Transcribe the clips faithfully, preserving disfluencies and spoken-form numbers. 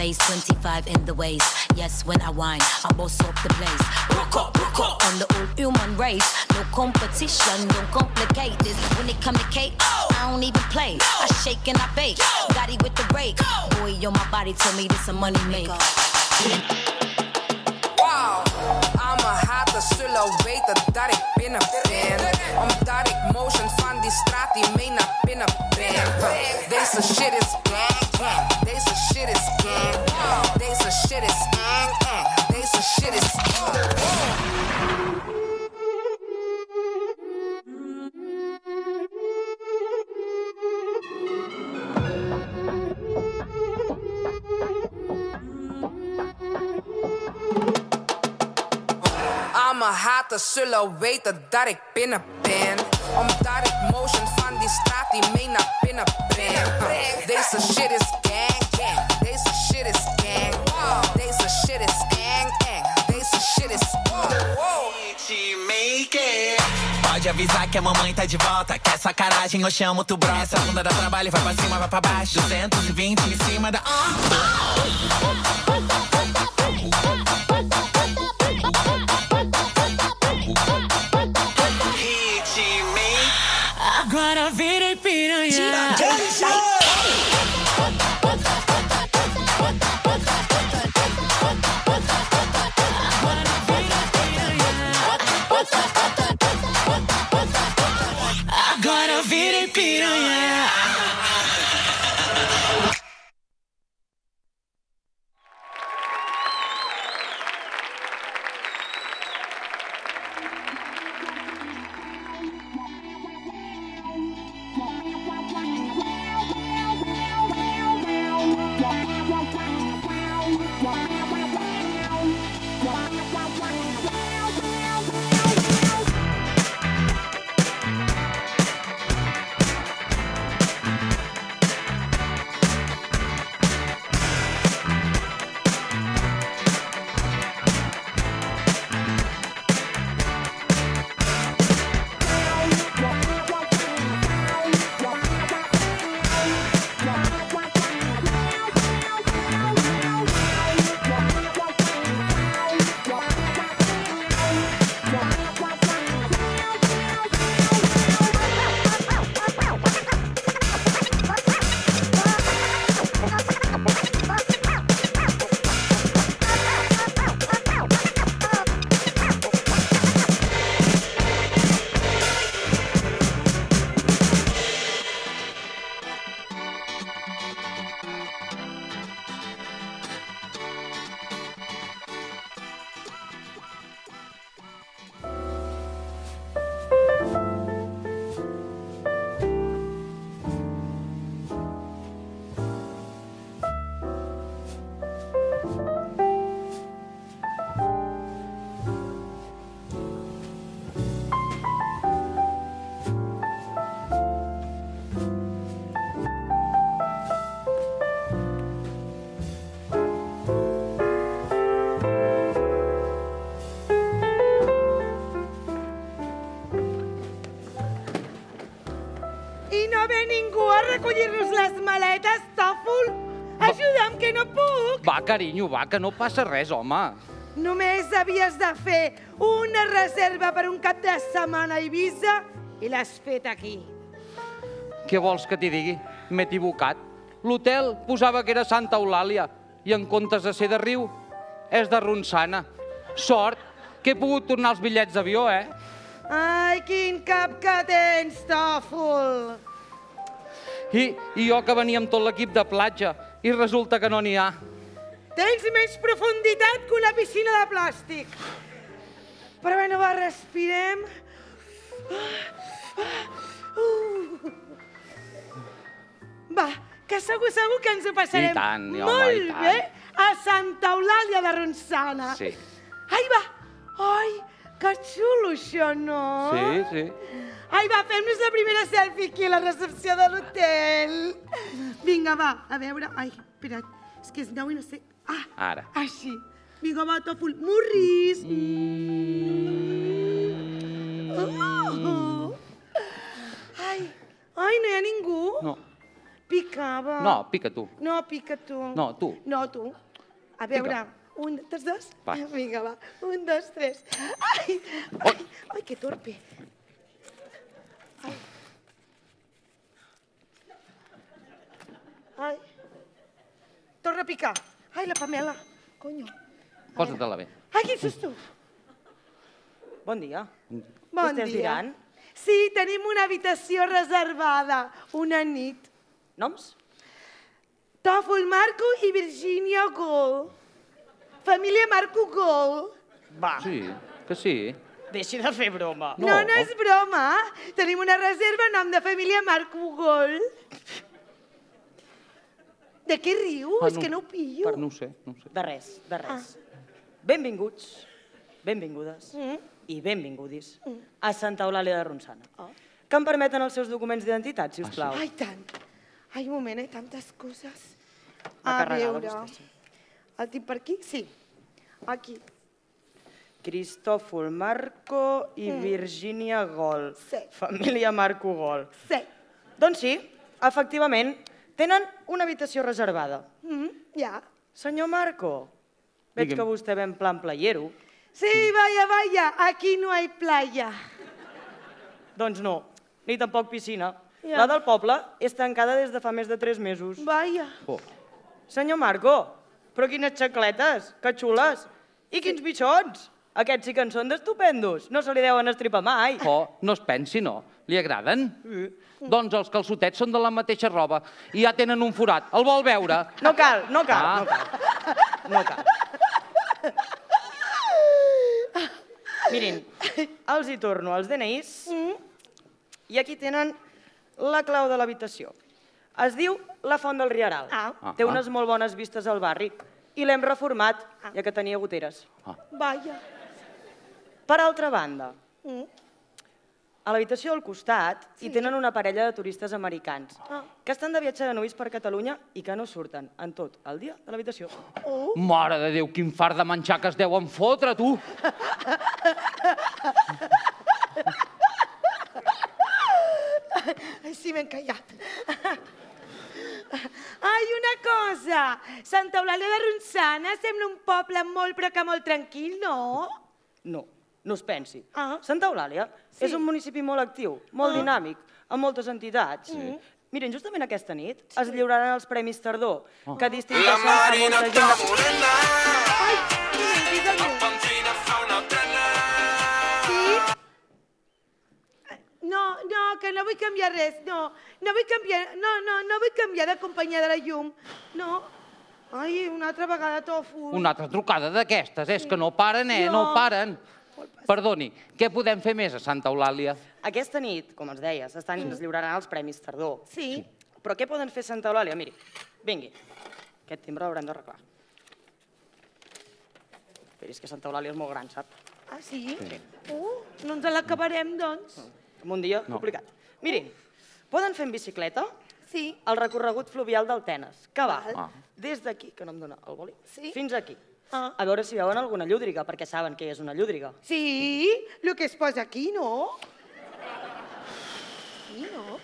face, twenty-five in the waist. Yes, when I whine, I boss up the place. Rock up, rock up. On the old human race, no competition, don't complicate this. When it come to cake, I don't even play. I shake and I bake, got it with the rake. Boy, yo, my body told me this a money maker. Wow, I'm a hata silhouette dat ik binnen ben. Omdat ik motion van die straat die mee naar binnen ben. Deze shit is gang, gang. Deze shit is gang. Deze shit is gang, gang. Deze shit is Allemaal haters zullen weten dat ik binnen ben. Omdat ik motion van die straat die mee naar binnen ben. Deze shit is gang, gang. Deze shit is gang. Deze shit is gang, gang. Deze shit is Pode avisar que a mamãe tá de volta. Quer sacanagem, eu chamo tu brota. Essa bunda dá trabalho, vai pra cima, vai pra baixo. duzentos e vinte em cima da... Agora virei piranha. Agora virei piranha. recollir-nos les maletes, Tòfol? Ajuda'm, que no puc. Va, carinyo, va, que no passa res, home. Només havies de fer una reserva per un cap de setmana a Eivissa i l'has fet aquí. Què vols que t'hi digui? M'he equivocat. L'hotel posava que era Santa Eulàlia i en comptes de ser de Riu, és de Ronçana. Sort que he pogut tornar els bitllets d'avió, eh? Ai, quin cap que tens, Tòfol! I, I jo que venia amb tot l'equip de platja i resulta que no n'hi ha. Tens menys profunditat que una piscina de plàstic. Però bé, no va, respirem. Va, que segur, segur que ens ho passarem I tant, home, molt i tant. bé a Santa Eulàlia de Ronçana. Sí. Ai, va! Ai, que xulo això, no? Sí, sí. Ai, va, fem-nos la primera selfie aquí a la recepció de l'hotel. Vinga, va, a veure... Ai, espera't, és que és nou i no sé... Ah, ara. Així. Vinga, va, Tòfol, morris. Oh. Ai, ai, no hi ha ningú? No. Picava. No, pica tu. No, pica tu. No, tu. No, tu. A veure, un, tots dos? Va. Vinga, va. Un, dos, tres. Ai, ai, ai, que torpe. Ai. Ai. Torna a picar. Ai, la Pamela. Conyo. Posa-te-la bé. Ai, quin susto. Bon dia. Bon Vostès dia. diran? Sí, tenim una habitació reservada. Una nit. Noms? Tòfol Marco i Virginia Gol. Família Marco Gol. Va, Sí, que sí. deixi de fer broma. No. No, no és broma. Tenim una reserva en nom de família Marco Gol. De què riu? Ah, És que no ho pillo. Per, no ho sé, no ho sé. De res, de res. Benvinguts, benvingudes Mm. i benvingudis a Santa Eulàlia de Ronçana. Que em permeten els seus documents d'identitat, si us plau. Ai, tant. Ai, un moment, hi ha tantes coses. Va A carregada, veure. vostè, sí. El tinc per aquí? Sí. Aquí. Cristòfol Marco i Virginia Gol. Sí. Família Marco Gol. Sí. Doncs sí, efectivament, tenen una habitació reservada. Mm, ja. Senyor Marco, veig Digue'm. que vostè ve en plan playero. Sí, vaya, vaya. Aquí no hay playa. Doncs no, ni tampoc piscina. Ja. La del poble és tancada des de fa més de tres mesos. Vaya. Oh. Senyor Marco, però quines xacletes, que xules. I quins bitxons. Aquests sí que en són d'estupendos. No se li deuen estripar mai. Oh, no es pensi, no. Li agraden? Doncs els calçotets són de la mateixa roba i ja tenen un forat. El vol veure? No cal, no cal, Ah. no cal. No cal. Mirin, els hi torno els D N Is i aquí tenen la clau de l'habitació. Es diu la Font del Rieral. Ah. Té unes molt bones vistes al barri i l'hem reformat, ja que tenia goteres. Vaya. Per altra banda, Mm. a l'habitació del costat hi tenen una parella de turistes americans Ah. que estan de viatge de nuvis per Catalunya i que no surten en tot el dia de l'habitació. Oh. Mare de Déu, quin fart de menjar que es deuen fotre, tu! Ai, sí, m'he encallat. Ai, una cosa. Santa Eulàlia de Ronçana sembla un poble molt, però que molt tranquil, no? No, no es pensi. Ah. Santa Eulàlia Sí. és un municipi molt actiu, molt dinàmic, amb moltes entitats. Miren, justament aquesta nit es lliuraran els Premis Tardor, que distingeixen a molta gent de... Ai, digue-m'ho. Sí? No, no, que no vull canviar res, no. No vull canviar, no, no, no vull canviar de companyia de la llum. No. Ai, una altra vegada, tofu. Una altra trucada d'aquestes, és que no paren, eh? No No. paren. Perdoni, què podem fer més a Santa Eulàlia? Aquesta nit, com ens deies, estan, es lliuraran els Premis Tardor. Sí? Però què poden fer a Santa Eulàlia? Miri, vingui. Aquest timbre l'haurem d'arreglar. Però és que Santa Eulàlia és molt gran, sap? Ah, sí? Uh, no ens l'acabarem, doncs. En un dia complicat. Mirin, poden fer en bicicleta Sí? el recorregut fluvial del Tenes, que va Ah. des d'aquí, que no em dóna el boli, Sí. fins aquí. Ah. A veure si veuen alguna llúdriga, perquè saben què és una llúdriga. Sí? El que es posa aquí, no? Sí, no?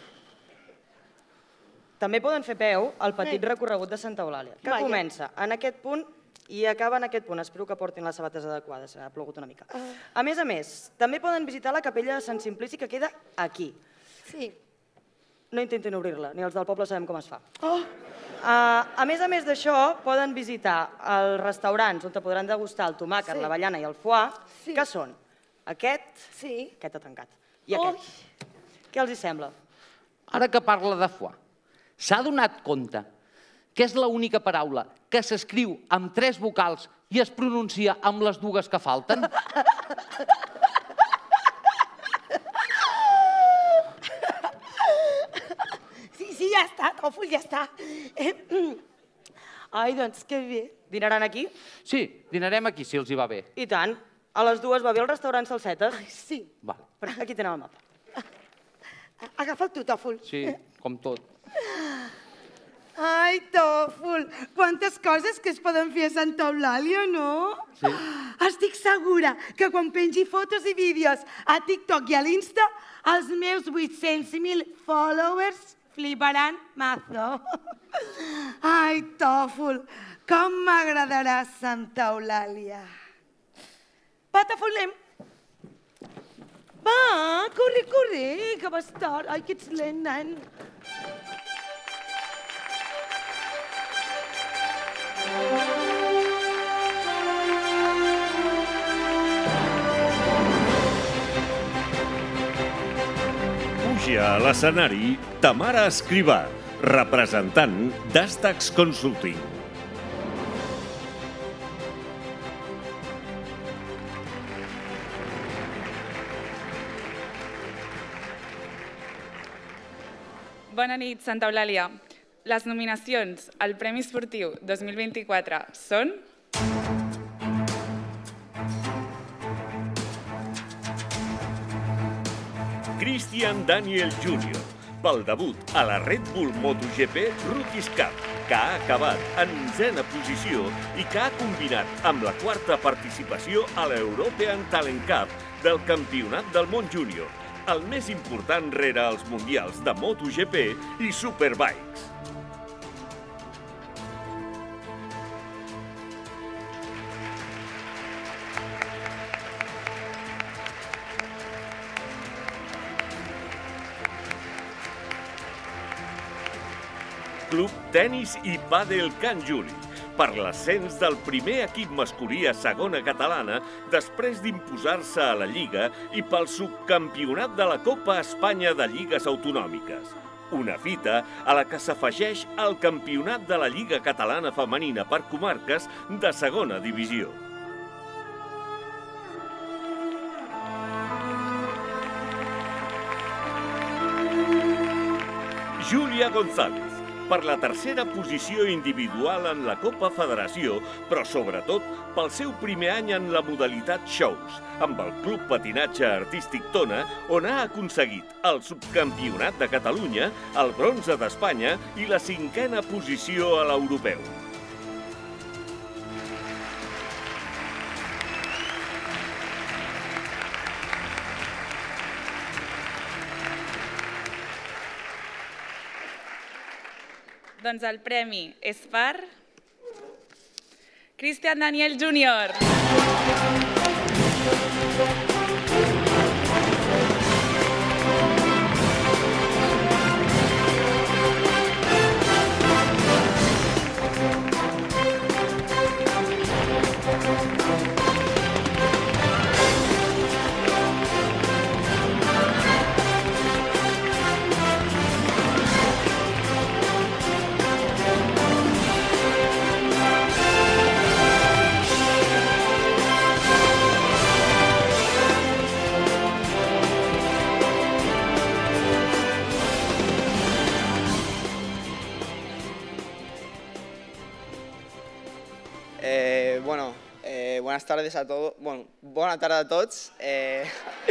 També poden fer peu al petit recorregut de Santa Eulàlia, que Vaja. comença en aquest punt i acaba en aquest punt. Espero que portin les sabates adequades, ha plogut una mica. A més a més, també poden visitar la capella de Sant Simplici, que queda aquí. Sí. No intentin obrir-la, ni els del poble sabem com es fa. Oh, Uh, a més a més d'això, poden visitar els restaurants on te podran degustar el tomàquet, Sí. l'avellana i el foie, Sí. que són aquest, sí. aquest ha tancat, i aquest. Ui. Què els hi sembla? Ara que parla de foie, s'ha donat compte que és l'única paraula que s'escriu amb tres vocals i es pronuncia amb les dues que falten? Sí, sí, ja està, Tòfol, ja està. Eh, Ai, doncs, que bé. Dinaran aquí? Sí, dinarem aquí, si els hi va bé. I tant. A les dues va bé al restaurant Salsetes. Ai, sí. Vale. Per aquí tenen el mapa. Agafa'l tu, Tòfol. Sí, com tot. Ai, Tòfol, quantes coses que es poden fer a Santa Eulàlia, no? Sí. Estic segura que quan pengi fotos i vídeos a TikTok i a l'Insta, els meus vuit-cents mil followers fliparan mazo. Ai, Tòfol, com m'agradarà Santa Eulàlia. Va, Tòfol, anem. Va, corre, corre, que vas tard. Ai, que ets lent, nen. Puja a l'escenari Tamara Escrivà, representant d'Astax Consulting. Bona nit, Santa Eulàlia. Les nominacions al Premi Esportiu dos mil vint-i-quatre són... Christian Daniel júnior, pel debut a la Red Bull MotoGP Rookies Cup, que ha acabat en onzena posició i que ha combinat amb la quarta participació a l'European Talent Cup del Campionat del Món Júnior, el més important rere els mundials de MotoGP i Superbikes. Club Tenis i Pàdel Can Juli, per l'ascens del primer equip masculí a segona catalana després d'imposar-se a la Lliga i pel subcampionat de la Copa Espanya de Lligues Autonòmiques. Una fita a la que s'afegeix el campionat de la Lliga Catalana Femenina per comarques de segona divisió. Júlia González, per la tercera posició individual en la Copa Federació, però sobretot pel seu primer any en la modalitat shows, amb el Club Patinatge Artístic Tona, on ha aconseguit el subcampionat de Catalunya, el bronze d'Espanya i la cinquena posició a l'europeu. Doncs el premi és per... Christian Daniel júnior. Eh, bueno, eh, buenas tardes a todos. Bueno, buena tarde a tots. Eh...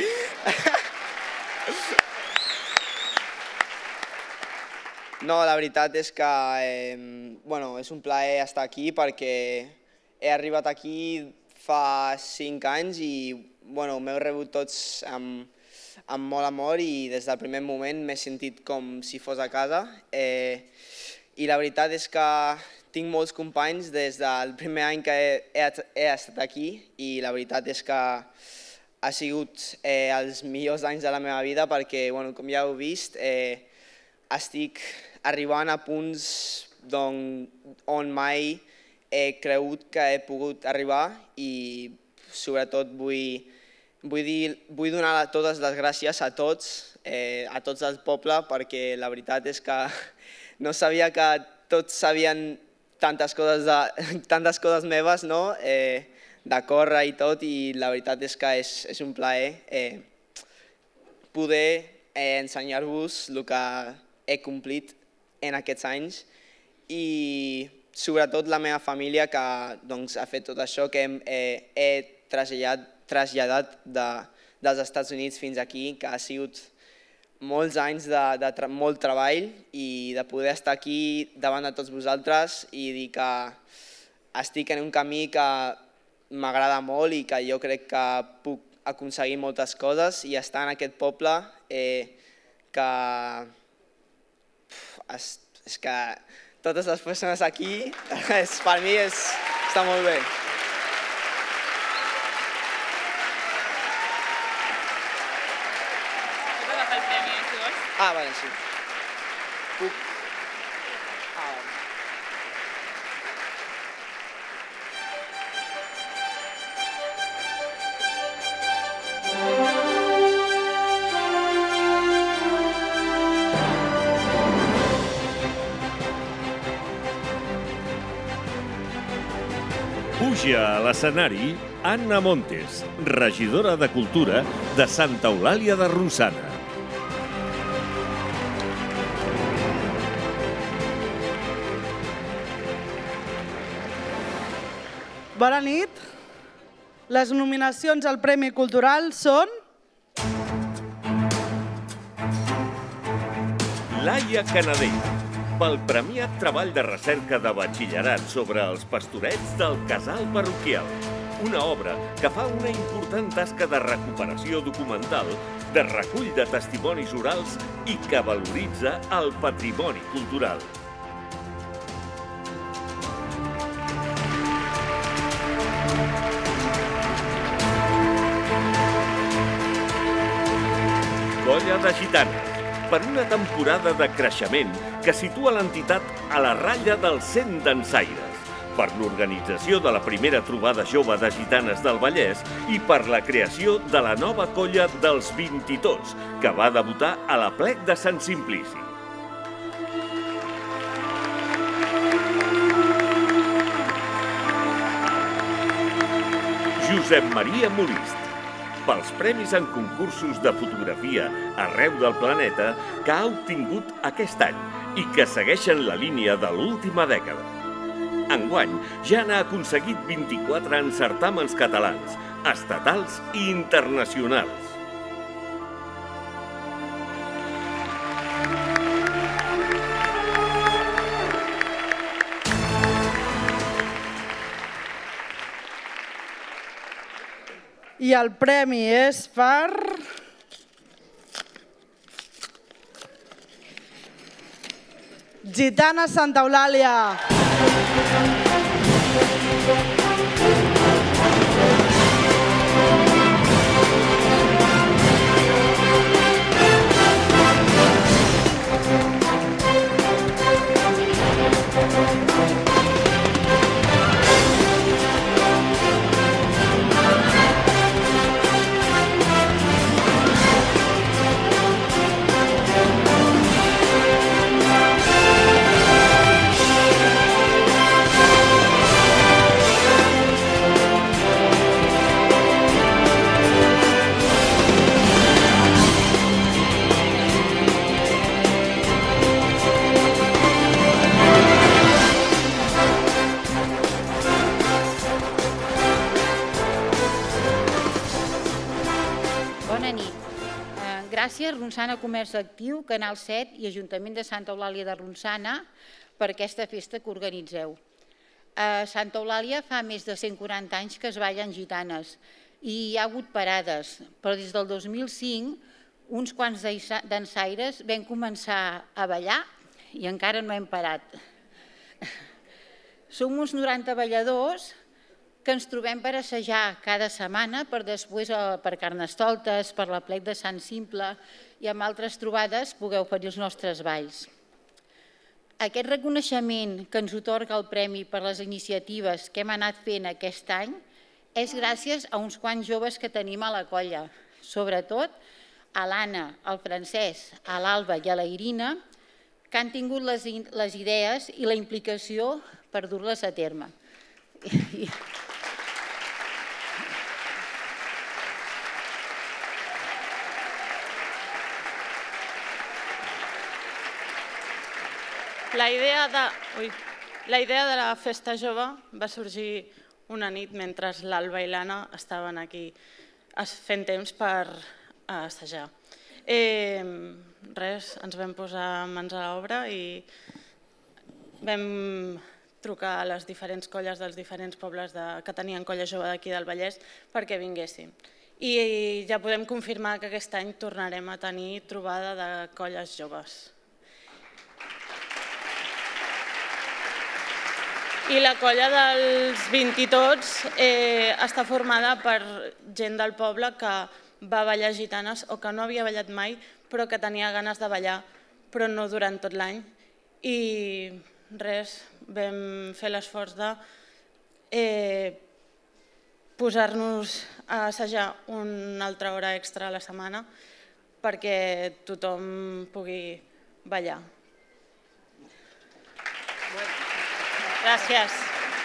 No, la veritat és que eh, bueno, és un plaer estar aquí perquè he arribat aquí fa cinc anys i bueno, m'heu rebut tots amb, amb molt amor i des del primer moment m'he sentit com si fos a casa. Eh, I la veritat és que tinc molts companys des del primer any que he, he, he estat aquí i la veritat és que ha sigut eh, els millors anys de la meva vida perquè, bueno, com ja heu vist, eh, estic arribant a punts on, on mai he cregut que he pogut arribar i sobretot vull, vull, dir, vull donar totes les gràcies a tots, eh, a tots el poble, perquè la veritat és que no sabia que tots sabien tantes coses, de, tantes coses meves, no? eh, de córrer i tot, i la veritat és que és, és un plaer eh, poder eh, ensenyar-vos el que he complit en aquests anys i sobretot la meva família que doncs, ha fet tot això, que hem, eh, he traslladat, traslladat de, dels Estats Units fins aquí, que ha sigut molts anys de, de tra molt treball i de poder estar aquí davant de tots vosaltres i dir que estic en un camí que m'agrada molt i que jo crec que puc aconseguir moltes coses i estar en aquest poble eh, que és que totes les persones aquí, per mi està molt bé. Puc agafar el premi, si vols? Ah, vale, sí. Puc... Ah, vale. Puja a l'escenari Anna Montes, regidora de Cultura de Santa Eulàlia de Ronçana. Bona nit. Les nominacions al Premi Cultural són... Laia Canadell, pel premiat treball de recerca de batxillerat sobre els pastorets del Casal Parroquial. Una obra que fa una important tasca de recuperació documental, de recull de testimonis orals i que valoritza el patrimoni cultural. Colla de Gitanes, per una temporada de creixement que situa l'entitat a la ratlla dels cent dansaires, per l'organització de la primera trobada jove de gitanes del Vallès i per la creació de la nova colla dels Vintitors, que va debutar a la Plec de Sant Simplici. Josep Maria Molist, pels premis en concursos de fotografia arreu del planeta que ha obtingut aquest any i que segueixen la línia de l'última dècada. Enguany ja n'ha aconseguit vint-i-quatre en certàmens catalans, estatals i internacionals. I el premi és per... Gitana Santa Eulàlia. Gràcies, Ronçana Comerç Actiu, Canal set i Ajuntament de Santa Eulàlia de Ronçana per aquesta festa que organitzeu. A Santa Eulàlia fa més de cent quaranta anys que es ballen gitanes i hi ha hagut parades, però des del dos mil cinc uns quants dansaires vam començar a ballar i encara no hem parat. Som uns noranta balladors que ens trobem per assajar cada setmana per després per Carnestoltes, per la Plec de Sant Simple i amb altres trobades poder oferir els nostres balls. Aquest reconeixement que ens atorga el Premi per les iniciatives que hem anat fent aquest any és gràcies a uns quants joves que tenim a la colla, sobretot a l'Anna, al Francesc, a l'Alba i a la Irina, que han tingut les idees i la implicació per dur-les a terme. La idea de, ui, la idea de la festa jove va sorgir una nit mentre l'Alba i l'Anna estaven aquí fent temps per assajar. Eh, res, ens vam posar mans a l'obra i vam trucar a les diferents colles dels diferents pobles de, que tenien colla jove d'aquí del Vallès perquè vinguessin. I ja podem confirmar que aquest any tornarem a tenir trobada de colles joves. I la colla dels vint i tots està formada per gent del poble que va ballar gitanes o que no havia ballat mai, però que tenia ganes de ballar, però no durant tot l'any. I res, vam fer l'esforç de posar-nos a assajar una altra hora extra a la setmana perquè tothom pugui ballar. Gràcies.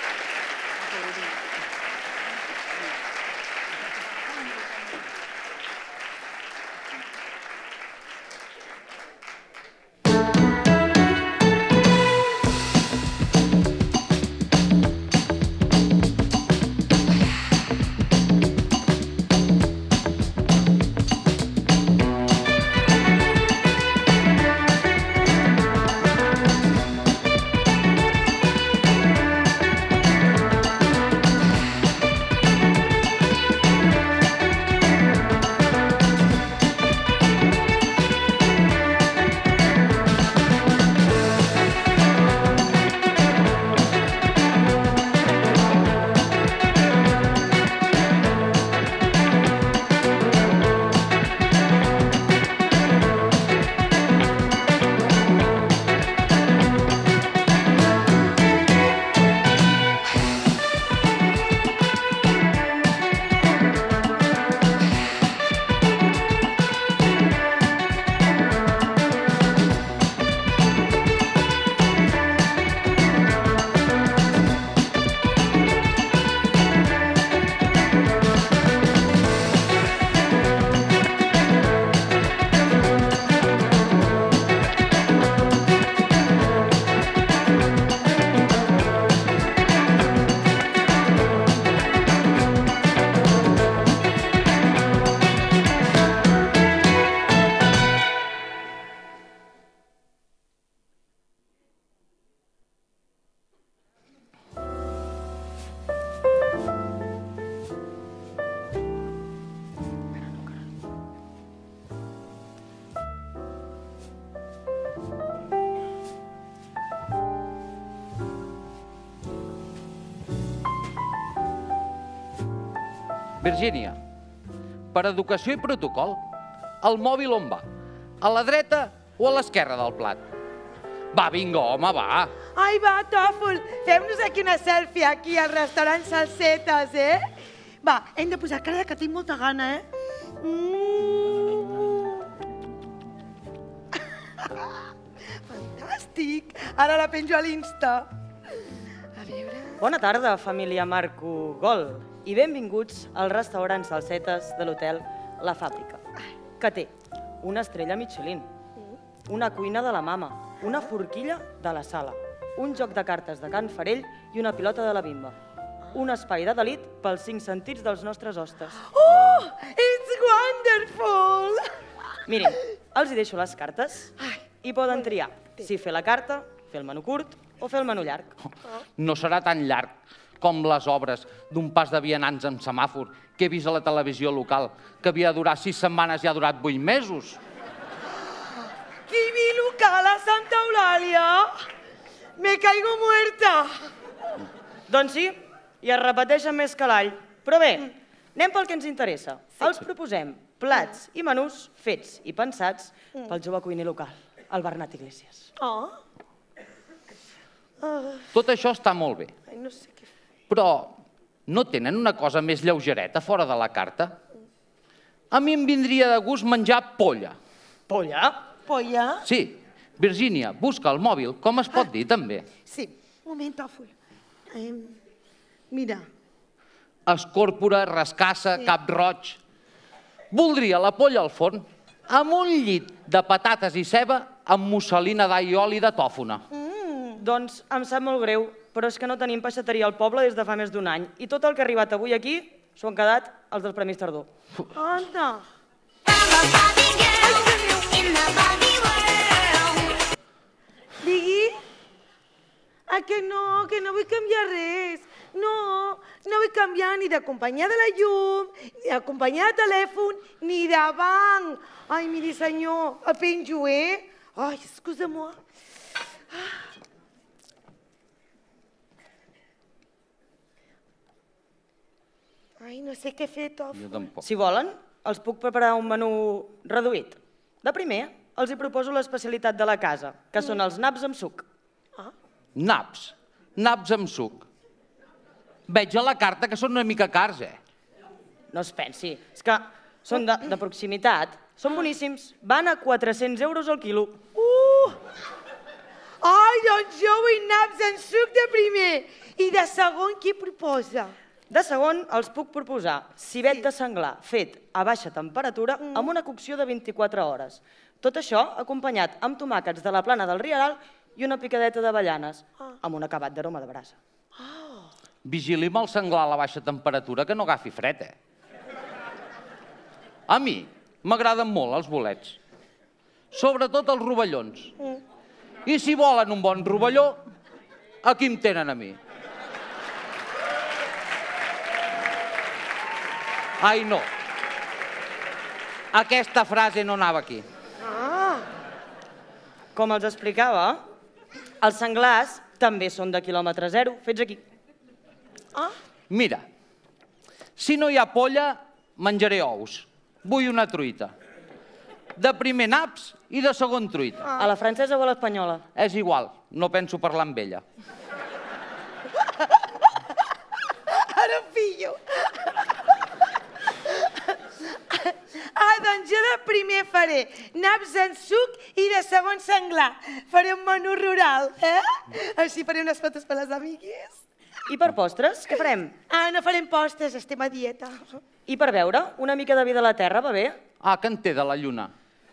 Virgínia, per educació i protocol, el mòbil on va? A la dreta o a l'esquerra del plat? Va, vinga, home, va. Ai, va, Tòfol, fem-nos aquí una selfie aquí al restaurant Salsetes, eh? Va, hem de posar cara que tinc molta gana, eh? Fantàstic! Ara la penjo a l'Insta. A veure... Bona tarda, família Marco Gol, i benvinguts al restaurant Salsetes de l'hotel La Fàbrica, que té una estrella Michelin, una cuina de la mama, una forquilla de la sala, un joc de cartes de Can Farell i una pilota de la Bimba. Un espai de delit pels cinc sentits dels nostres hostes. Oh, it's wonderful! Mirin, els hi deixo les cartes i poden triar si fer la carta, fer el menú curt o fer el menú llarg. No serà tan llarg com les obres d'un pas de vianants amb semàfor que he vist a la televisió local, que havia de durar sis setmanes i ha durat vuit mesos. T V local a Santa Eulàlia! Me caigo muerta! Doncs sí, i es repeteixen més que l'all. Però bé, anem pel que ens interessa. Els proposem plats i menús fets i pensats pel jove cuiner local, el Bernat Iglesias. Oh. Tot això està molt bé. No sé què fer. Però no tenen una cosa més lleugereta fora de la carta? A mi em vindria de gust menjar polla. Polla? Polla? Sí. Virgínia, busca el mòbil, com es pot dir també? Sí. Un moment, Tòfol. Mira. Escòrpora, rascassa, cap roig. Voldria la polla al forn amb un llit de patates i ceba amb musselina d'all i oli de tòfona. Doncs em sap molt greu, però és que no tenim peixateria al poble des de fa més d'un any i tot el que ha arribat avui aquí s'ho han quedat els dels Premis Tardor. Anda! Digui? Ah, que no, que no vull canviar res. No, no vull canviar ni de companyia de la llum, ni de companyia de telèfon, ni de banc. Ai, miri, senyor, el penjo, eh? Ai, excusa-moi. Ai, no sé què fer, Tòfol. Jo tampoc. Si volen, els puc preparar un menú reduït. De primer, els hi proposo l'especialitat de la casa, que són els naps amb suc. Naps. Naps amb suc. Veig a la carta que són una mica cars, eh? No es pensi, és que són de, de proximitat, són boníssims, van a quatre-cents euros al quilo. Uh! Ai, doncs jo vull naps en suc de primer. I de segon, qui proposa? De segon, els puc proposar civet de senglar fet a baixa temperatura amb una cocció de vint-i-quatre hores. Tot això acompanyat amb tomàquets de la plana del Rieral i una picadeta d'avellanes, amb un acabat d'aroma de brasa. Vigilim el senglar a la baixa temperatura, que no agafi fred, eh? A mi m'agraden molt els bolets, sobretot els rovellons. I si volen un bon rovelló, aquí em tenen a mi. Ai, no. Aquesta frase no anava aquí. Com els explicava, els senglars també són de quilòmetre zero, fets aquí. Mira, si no hi ha polla, menjaré ous. Vull una truita. De primer naps i de segon truita. A la francesa o a l'espanyola? És igual, no penso parlar amb ella. Ara pillo. Ah, doncs jo de primer faré naps en suc i de segon senglar. Faré un menú rural, eh? Així faré unes fotos per les amigues. I per postres, què farem? Ah, no farem postres, estem a dieta. I per beure, una mica de vi de la terra, va bé? Ah, que en té de la lluna.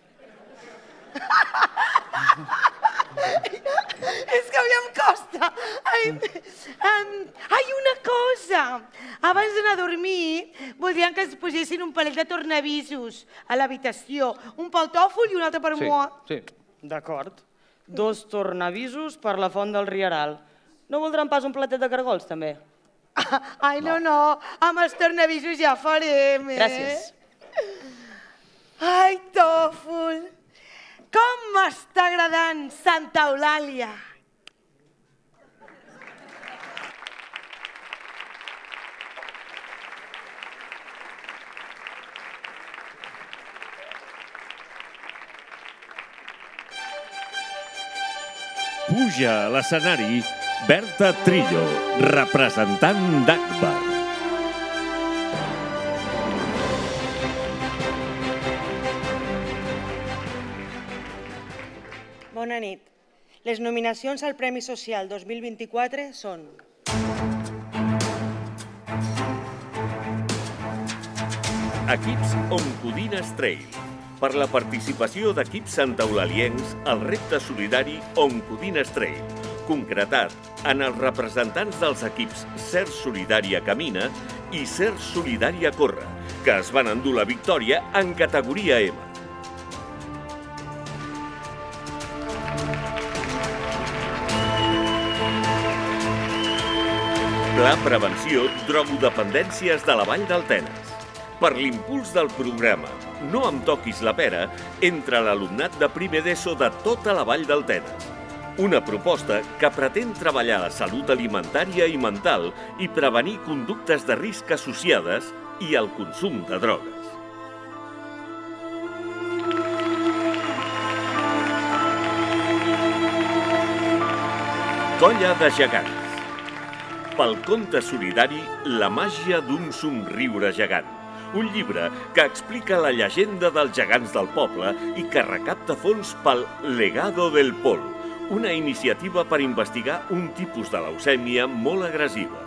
És que a mi em costa. Ai, um, ai, una cosa. Abans d'anar a dormir, voldríem que ens posessin un parell de tornavisos a l'habitació. Un pel Tòfol i un altre per Sí, moi. sí. D'acord. Dos tornavisos per la font del Rieral. No voldran pas un platet de cargols, també? Ai, no, no, amb els tornavisos ja farem, eh? Gràcies. Ai, Tòfol, com m'està agradant Santa Eulàlia. Puja a l'escenari Berta Trillo, representant d'Akbar. Bona nit. Les nominacions al Premi Social dos mil vint-i-quatre són... Equips Oncodines Trail. Per la participació d'equips santaeulaliencs al repte solidari Oncodines Trail, concretat en els representants dels equips Cert Solidària Camina i Cert Solidària Corre, que es van endur la victòria en categoria M. Pla Prevenció Drogodependències de la Vall del Tenes. Per l'impuls del programa No em toquis la pera, entra l'alumnat de primer d'ESO de tota la Vall del Tenes. Una proposta que pretén treballar la salut alimentària i mental i prevenir conductes de risc associades i el consum de drogues. Colla de gegants. Pel conte solidari La màgia d'un somriure gegant. Un llibre que explica la llegenda dels gegants del poble i que recapta fons pel Legado del Pol, una iniciativa per investigar un tipus de leucèmia molt agressiva.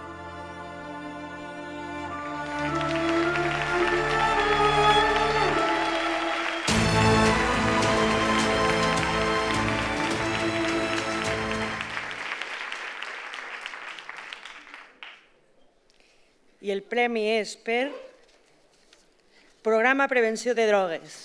I el premi és per Programa Prevenció de Drogues.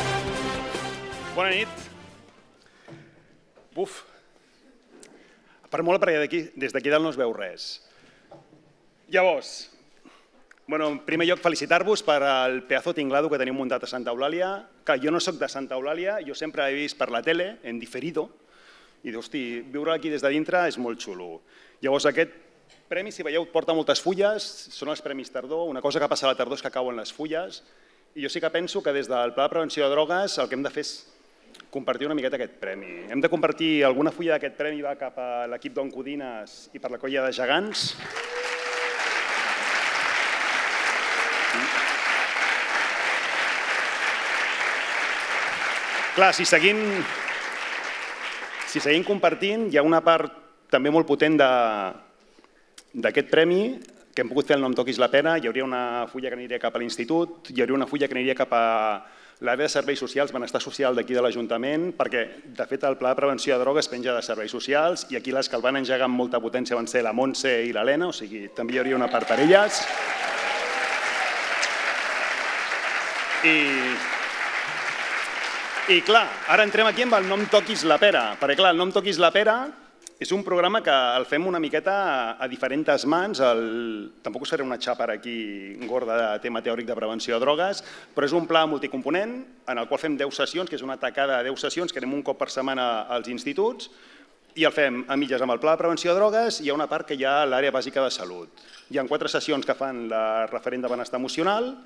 Bona nit. Buf. per molt perquè des d'aquí dalt no es veu res. Llavors, en primer lloc, felicitar-vos per el pedazo tinglado que teniu muntat a Santa Eulàlia. Clar, jo no soc de Santa Eulàlia, jo sempre l'he vist per la tele, en diferido, i hosti, viure aquí des de dintre és molt xulo. Llavors, aquest premi, si veieu, porta moltes fulles, són els Premis Tardor. Una cosa que passa a la tardor és que cauen les fulles, i jo sí que penso que des del Pla de Prevenció de Drogues el que hem de fer és compartir una miqueta aquest premi. Hem de compartir alguna fulla d'aquest premi va cap a l'equip d'Oncodines i per la colla de gegants. Clar, si seguim, si seguim compartint, hi ha una part també molt potent d'aquest premi que hem pogut fer el Nom Toquis la Pera. Hi hauria una fulla que aniria cap a l'institut, hi hauria una fulla que aniria cap a l'àrea de serveis socials, benestar social d'aquí de l'Ajuntament, perquè, de fet, el Pla de Prevenció de Drogues penja de serveis socials i aquí les que el van engegar amb molta potència van ser la Montse i l'Helena, o sigui, també hi hauria una part per elles. I... I clar, ara entrem aquí amb el Nom Toquis la Pera, perquè clar, el Nom Toquis la Pera és un programa que el fem una miqueta a diferents mans. Tampoc us faré una xapa aquí gorda de tema teòric de prevenció de drogues, però és un pla multicomponent en el qual fem deu sessions, que és una tacada de deu sessions que anem un cop per setmana als instituts i el fem a mitges amb el Pla de Prevenció de Drogues i hi ha una part que hi ha a l'àrea bàsica de salut. Hi ha quatre sessions que fan la referent de benestar emocional,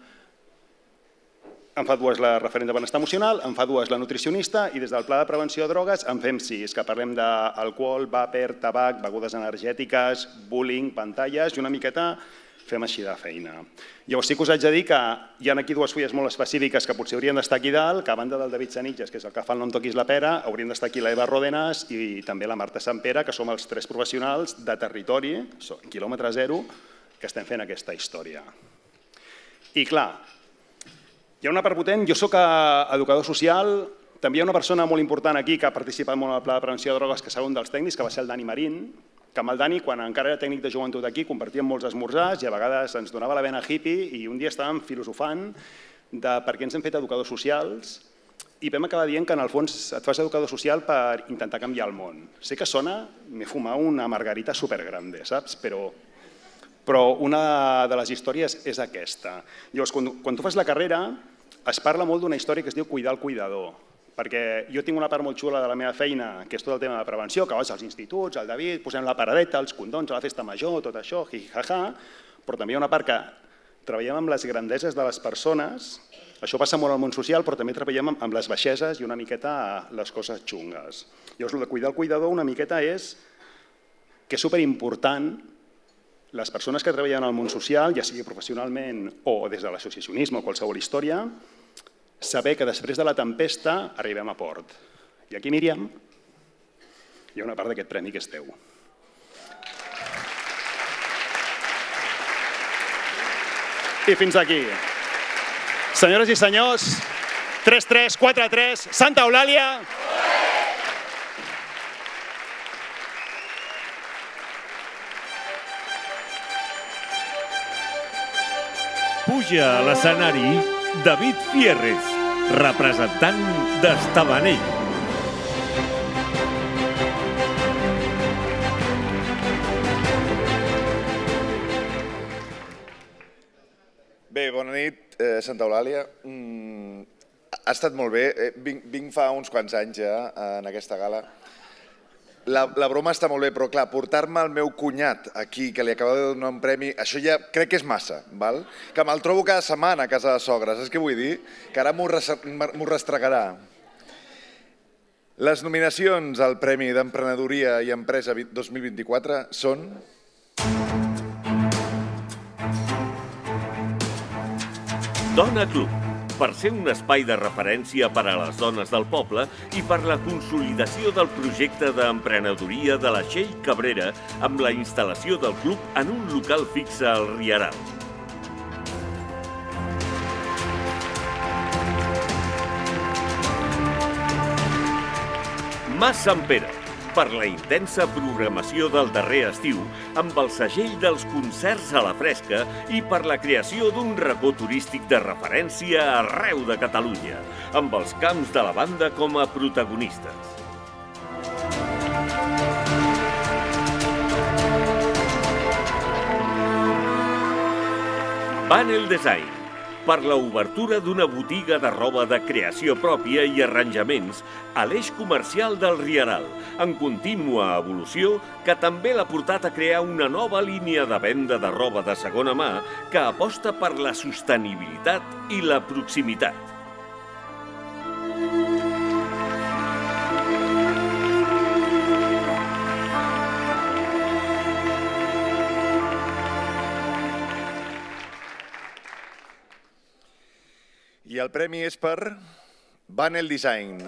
en fa dues la referent de benestar emocional, en fa dues la nutricionista i des del Pla de Prevenció de Drogues en fem sis, que parlem d'alcohol, vàper, tabac, begudes energètiques, bullying, pantalles i una miqueta fem així de feina. Llavors sí que us haig de dir que hi ha aquí dues fulles molt específiques que potser haurien d'estar aquí dalt, que a banda del David Sanitges, que és el que fa el Nom Toquis la Pera, haurien d'estar aquí la Eva Rodenas i també la Marta Sampere, que som els tres professionals de territori, quilòmetre zero, que estem fent aquesta història. I clar, hi ha una part potent, jo soc educador social, també hi ha una persona molt important aquí que ha participat molt en el Pla de Prevenció de Drogues, que serà un dels tècnics, que va ser el Dani Marín, que amb el Dani, quan encara era tècnic de joventut aquí, compartíem molts esmorzars i a vegades ens donava la vena hippie i un dia estàvem filosofant de per què ens hem fet educadors socials i vam acabar dient que en el fons et fas educador social per intentar canviar el món. Sé que sona, m'he fumat una margarita supergrande, saps? Però... però una de les històries és aquesta. Llavors, quan tu fas la carrera, es parla molt d'una història que es diu cuidar el cuidador, perquè jo tinc una part molt xula de la meva feina, que és tot el tema de prevenció, que vas als instituts, al David, posem la paradeta, els condons, a la festa major, tot això, jijaja, però també hi ha una part que treballem amb les grandeses de les persones, això passa molt al món social, però també treballem amb les baixeses i una miqueta les coses xungues. Llavors, el de cuidar el cuidador una miqueta és que és superimportant les persones que treballen al món social, ja sigui professionalment o des de l'associacionisme o qualsevol història, saber que després de la tempesta arribem a port. I aquí, Míriam, hi ha una part d'aquest premi que és teu. I fins aquí. Senyores i senyors, tres tres quatre tres, Santa Eulàlia. Puja a l'escenari David Fierres, representant d'Estabanell. Bé, bona nit, Santa Eulàlia. Ha estat molt bé. Vinc fa uns quants anys ja en aquesta gala. La broma està molt bé, però clar, portar-me el meu cunyat aquí, que li acaba de donar un premi, això ja crec que és massa, val? Que me'l trobo cada setmana a casa de sogres, saps què vull dir? Que ara m'ho restregarà. Les nominacions al Premi d'Emprenedoria i Empresa dos mil vint-i-quatre són... Dona Club, per ser un espai de referència per a les dones del poble i per la consolidació del projecte d'emprenedoria de la Txell Cabrera amb la instal·lació del club en un local fixe al Rieral. Mas Sant Pere, per la intensa programació del darrer estiu, amb el segell dels concerts a la fresca i per la creació d'un racó turístic de referència arreu de Catalunya, amb els camps de la banda com a protagonistes. Panel Design, per l'obertura d'una botiga de roba de creació pròpia i arranjaments a l'eix comercial del Rieral, en contínua evolució, que també l'ha portat a crear una nova línia de venda de roba de segona mà que aposta per la sostenibilitat i la proximitat. I el premi és per Vanel Design.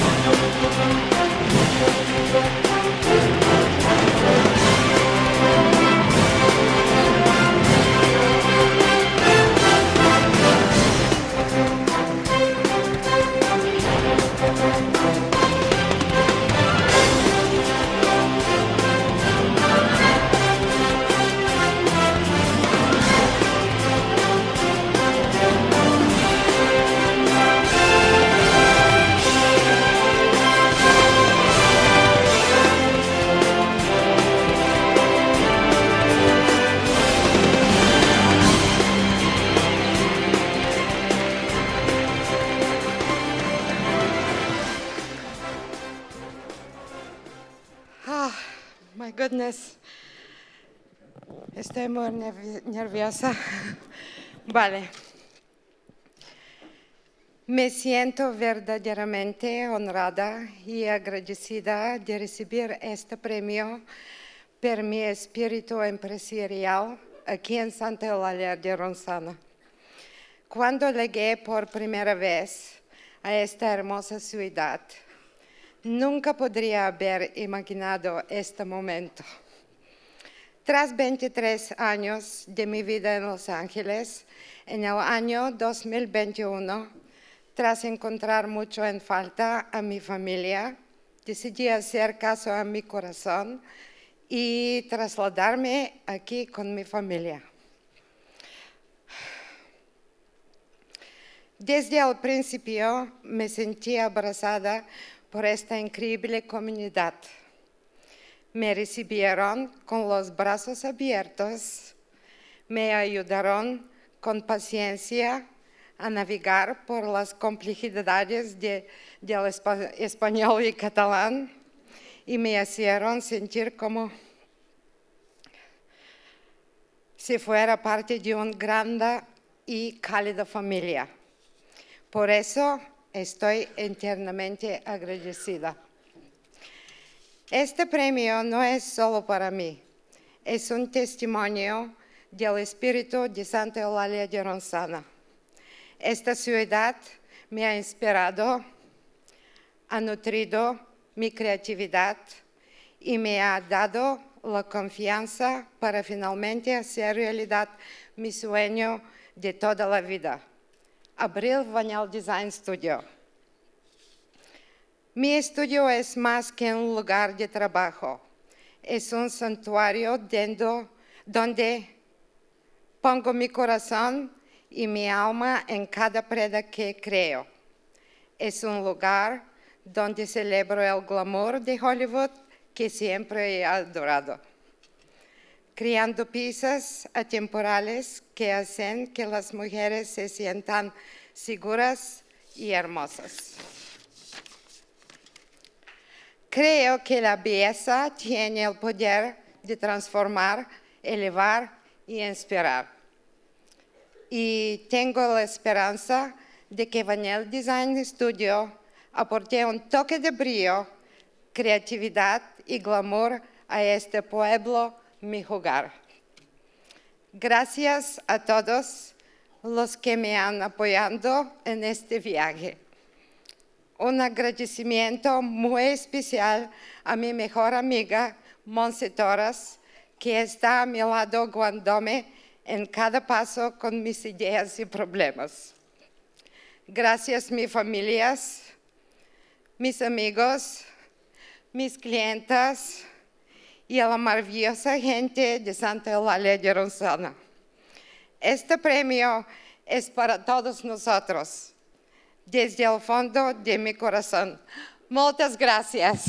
My goodness, estoy muy nervi nerviosa. Vale. Me siento verdaderamente honrada y agradecida de recibir este premio por mi espíritu empresarial aquí en Santa Eulalia de Ronçana. Cuando llegué por primera vez a esta hermosa ciudad, nunca podría haber imaginado este momento. Tras veintitrés años de mi vida en Los Ángeles, en el año dos mil veintiuno, tras encontrar mucho en falta a mi familia, decidí hacer caso a mi corazón y trasladarme aquí con mi familia. Desde el principio me sentí abrazada por esta increíble comunidad. Me recibieron con los brazos abiertos, me ayudaron con paciencia a navegar por las complejidades de, del español y catalán y me hicieron sentir como si fuera parte de una grande y cálida familia. Por eso estoy eternamente agradecida. Este premio no es solo para mí, es un testimonio del espíritu de Santa Eulalia de Ronçana. Esta ciudad me ha inspirado, ha nutrido mi creatividad y me ha dado la confianza para finalmente hacer realidad mi sueño de toda la vida. Abrir Vanel Design Studio. Mi estudio es más que un lugar de trabajo. Es un santuario dentro, donde pongo mi corazón y mi alma en cada prenda que creo. Es un lugar donde celebro el glamour de Hollywood que siempre he adorado, creando piezas atemporales que hacen que las mujeres se sientan seguras y hermosas. Creo que la belleza tiene el poder de transformar, elevar y inspirar. Y tengo la esperanza de que Vanel Design Studio aporte un toque de brillo, creatividad y glamour a este pueblo, mi hogar. Gracias a todos los que me han apoyado en este viaje. Un agradecimiento muy especial a mi mejor amiga, Monse Torres, que está a mi lado guiándome en cada paso con mis ideas y problemas. Gracias mis familias, mis amigos, mis clientes y a la maravillosa gente de Santa Eulalia de Ronçana. Este premio es para todos nosotros, desde el fondo de mi corazón. Muchas gracias.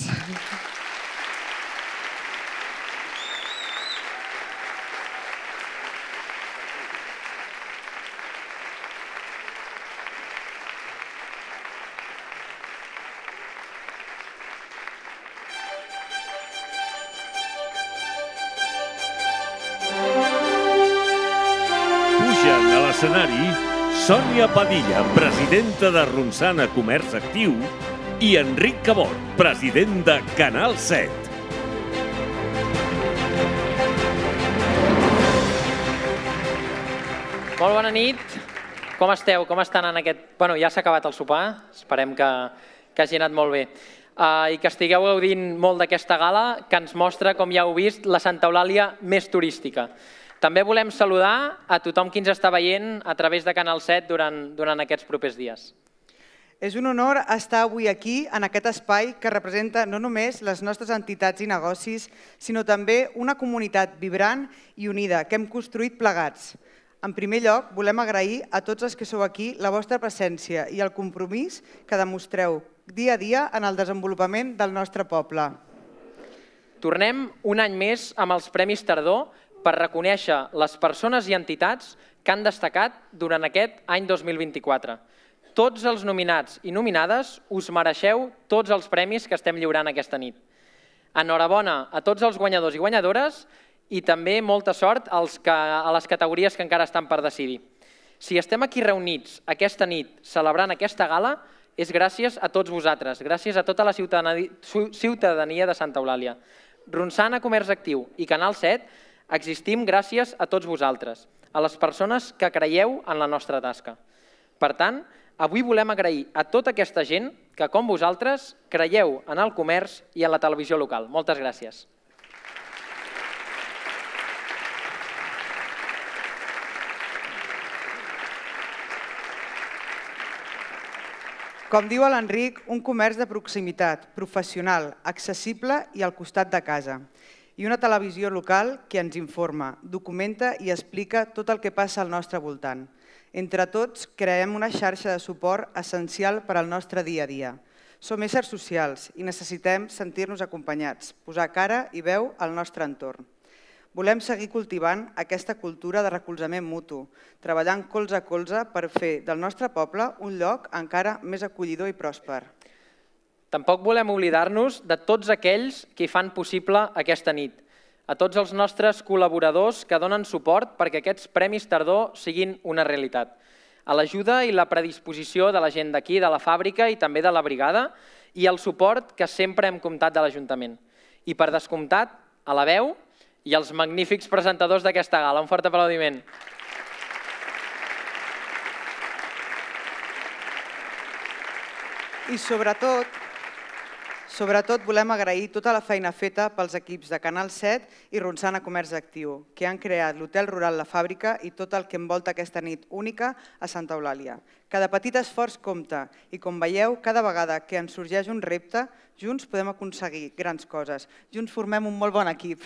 l'escenari Sònia Padilla, presidenta de Ronçana Comerç Actiu, i Enric Cabot, president de Canal set. Molt bona nit. Com esteu? Com estan en aquest... Bueno, ja s'ha acabat el sopar. Esperem que, que hagi anat molt bé. Uh, I que estigueu gaudint molt d'aquesta gala que ens mostra, com ja heu vist, la Santa Eulàlia més turística. També volem saludar a tothom qui ens està veient a través de Canal set durant, durant aquests propers dies. És un honor estar avui aquí, en aquest espai que representa no només les nostres entitats i negocis, sinó també una comunitat vibrant i unida que hem construït plegats. En primer lloc, volem agrair a tots els que sou aquí la vostra presència i el compromís que demostreu dia a dia en el desenvolupament del nostre poble. Tornem un any més amb els Premis Tardor per reconèixer les persones i entitats que han destacat durant aquest any dos mil vint-i-quatre. Tots els nominats i nominades us mereixeu tots els premis que estem lliurant aquesta nit. Enhorabona a tots els guanyadors i guanyadores i també molta sort als que, a les categories que encara estan per decidir. Si estem aquí reunits aquesta nit celebrant aquesta gala, és gràcies a tots vosaltres, gràcies a tota la ciutadania de Santa Eulàlia. Ronçana Comerç Actiu i Canal set existim gràcies a tots vosaltres, a les persones que creieu en la nostra tasca. Per tant, avui volem agrair a tota aquesta gent que, com vosaltres, creieu en el comerç i en la televisió local. Moltes gràcies. Com diu l'Enric, un comerç de proximitat, professional, accessible i al costat de casa. I una televisió local que ens informa, documenta i explica tot el que passa al nostre voltant. Entre tots, creem una xarxa de suport essencial per al nostre dia a dia. Som éssers socials i necessitem sentir-nos acompanyats, posar cara i veu al nostre entorn. Volem seguir cultivant aquesta cultura de recolzament mutu, treballant colze a colze per fer del nostre poble un lloc encara més acollidor i pròsper. Tampoc volem oblidar-nos de tots aquells que fan possible aquesta nit, a tots els nostres col·laboradors que donen suport perquè aquests Premis Tardor siguin una realitat, a l'ajuda i la predisposició de la gent d'aquí, de la fàbrica i també de la brigada, i el suport que sempre hem comptat de l'Ajuntament. I per descomptat, a la veu i els magnífics presentadors d'aquesta gala. Un fort aplaudiment. I sobretot, sobretot volem agrair tota la feina feta pels equips de Canal set i Ronçana Comerç Actiu, que han creat l'Hotel Rural La Fàbrica i tot el que envolta aquesta nit única a Santa Eulàlia. Cada petit esforç compta i, com veieu, cada vegada que ens sorgeix un repte, junts podem aconseguir grans coses. Junts formem un molt bon equip.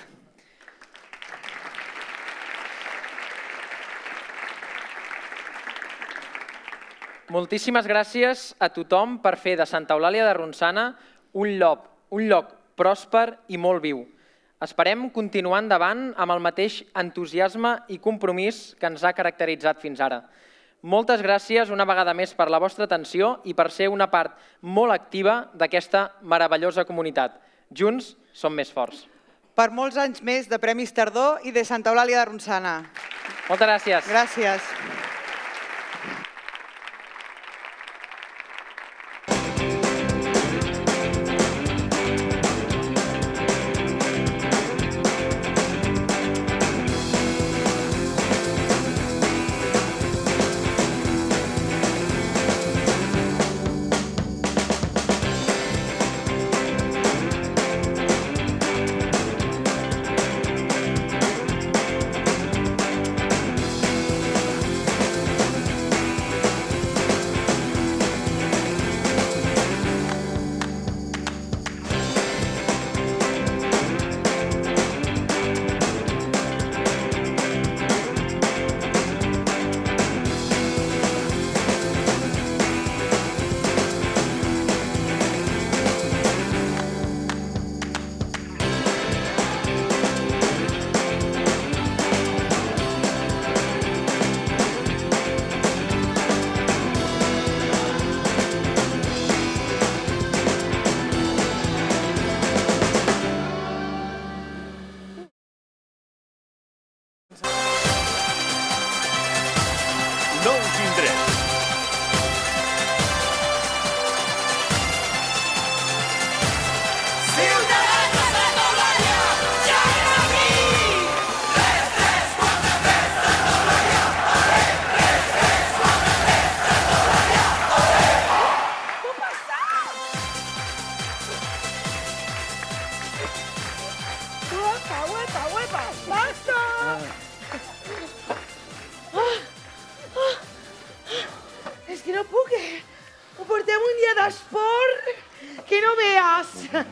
Moltíssimes gràcies a tothom per fer de Santa Eulàlia de Ronçana un lloc, un lloc pròsper i molt viu. Esperem continuar endavant amb el mateix entusiasme i compromís que ens ha caracteritzat fins ara. Moltes gràcies una vegada més per la vostra atenció i per ser una part molt activa d'aquesta meravellosa comunitat. Junts som més forts. Per molts anys més de Premis Tardor i de Santa Eulàlia de Ronçana. Moltes gràcies. Gràcies. l'esport que no veas.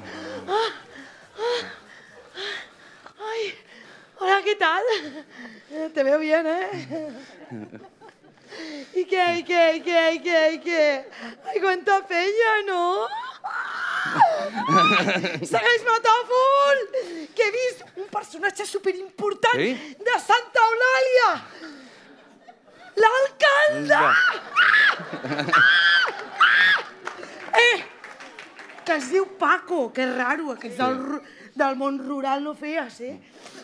Ay, hola, ¿qué tal? Te veo bien, ¿eh? ¿Y qué, y qué, y qué, y qué, y qué? Ay, cuánta peña, ¿no? Segueix Matàfol, que he vist un personatge superimportant de Santa Eulàlia. L'alcalde! Eh, que es diu Paco, que raro, aquests del, del món rural no feies, eh?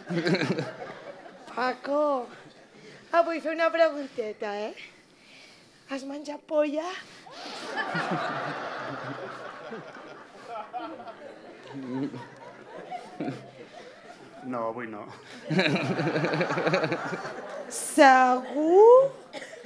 Paco, ah, vull fer una pregunteta, eh? Has menjat polla? No, avui no. Segur?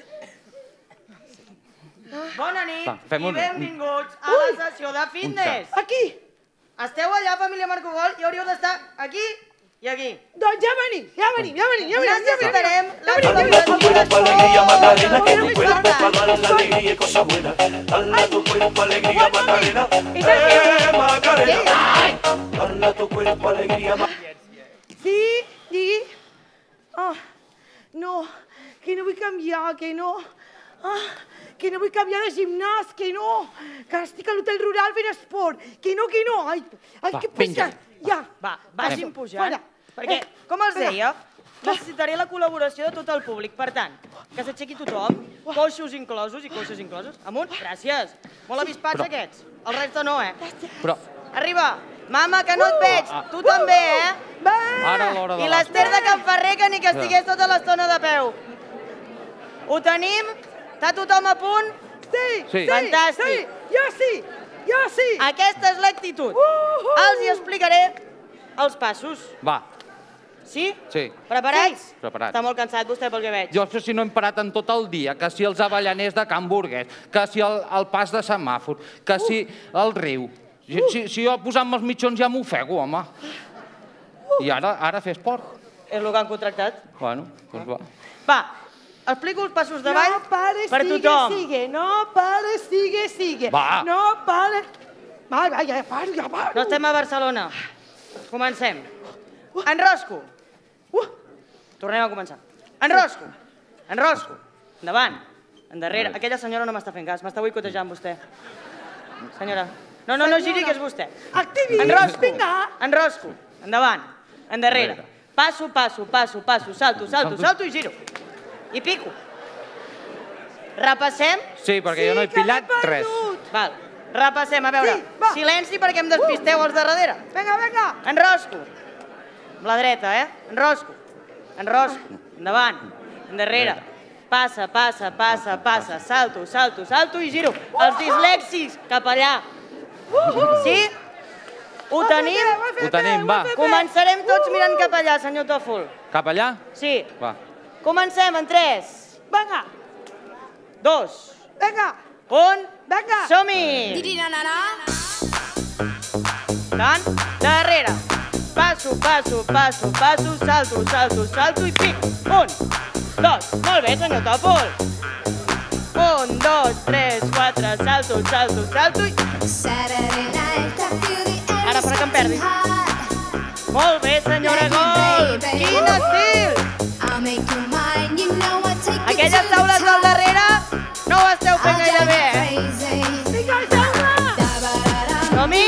Bona nit Va, fem i un- benvinguts a la sessió de fitness. Aquí. Esteu allà, família Marcogol, i hauríeu d'estar aquí i aquí. Doncs ja venim, ja venim, ja venim, ja venim. Necessitarem la cuerpo, alegría, Macarena, que tu cuerpo para dar la alegría y cosas buenas. Dale a tu cuerpo, alegría, Macarena. ¡Eh, Macarena! Dale a tu cuerpo, alegría, Macarena. Sí, digui. Ah, no, que no vull canviar, que no. Ah, que no vull canviar de gimnàs, que no. Que estic a l'hotel rural fent esport. Que no, que no. Ai, ai, Va, que vinga. pesa. Ja. Va, vagin pujant, Fora. perquè, Eh, com els vinga. deia, necessitaré la col·laboració de tot el públic. Per tant, que s'aixequi tothom, coixos inclosos i coixos incloses. Amunt, gràcies. Molt avispats Però- aquests. El resta no, eh? Però Arriba. Mama, que no et veig. Ah. Tu també, eh? ara a l'hora de I l'Ester de Can Ferrer, que ni que Ja. estigués tota l'estona de peu. Ho tenim? Està tothom a punt? Sí, Sí. Fantàstic. sí, jo sí, jo sí. Aquesta és l'actitud. Els hi explicaré els passos. Va, Sí? sí. Preparats? Preparat. Està molt cansat vostè pel que veig. Jo sé si no hem parat en tot el dia, que si els avellaners de Can Burguès, que si el, el pas de semàfor, que si el riu. Si, si, si jo posant-me els mitjons ja m'ofego, home. I ara, ara fer esport. És el que han contractat. Bueno, doncs va. Va, explico els passos de ball No pare, per sigue, tothom. sigue. No pare, sigue, sigue. Va. No pare. Va, va, ja paro, ja paro. No estem a Barcelona. Comencem. Enrosco. Tornem a començar. Enrosco. Enrosco. Endavant. Endarrere. Aquella senyora no m'està fent cas, m'està boicotejant vostè. Senyora. No, no, no giri, que és vostè. Activis, Enrosco. vinga. Enrosco. Endavant. Endarrere. Passo, passo, passo, passo, salto, salto, salto i giro. I pico. Repassem? Sí, perquè jo no he pillat res. Val. Repassem, a veure. Sí, va. Silenci perquè em despisteu els de darrere. Vinga, vinga. Enrosco. Amb la dreta, eh? Enrosco. Enrosco. Endavant. Endarrere. Passa, passa, passa, passa. Salto, salto, salto i giro. Els dislèxics, cap allà. Sí? Ho tenim? Ho tenim, va. Començarem tots mirant cap allà, senyor Tòfol. Cap allà? Sí. Va. Comencem en tres. Vinga. Dos. Vinga. Un. Vinga. Som-hi. Tant. Darrere. Passo, passo, passo, passo, salto, salto, salto i pic. Un, dos. Molt bé, senyor Tòfol. Un, dos, tres, quatre, salto, salto, salto i... Ara farà que em perdi. Molt bé, senyora Gol. Quin estil! Aquelles taules del darrere no ho esteu fent gaire bé, eh? Vinga, Jaume. Som-hi!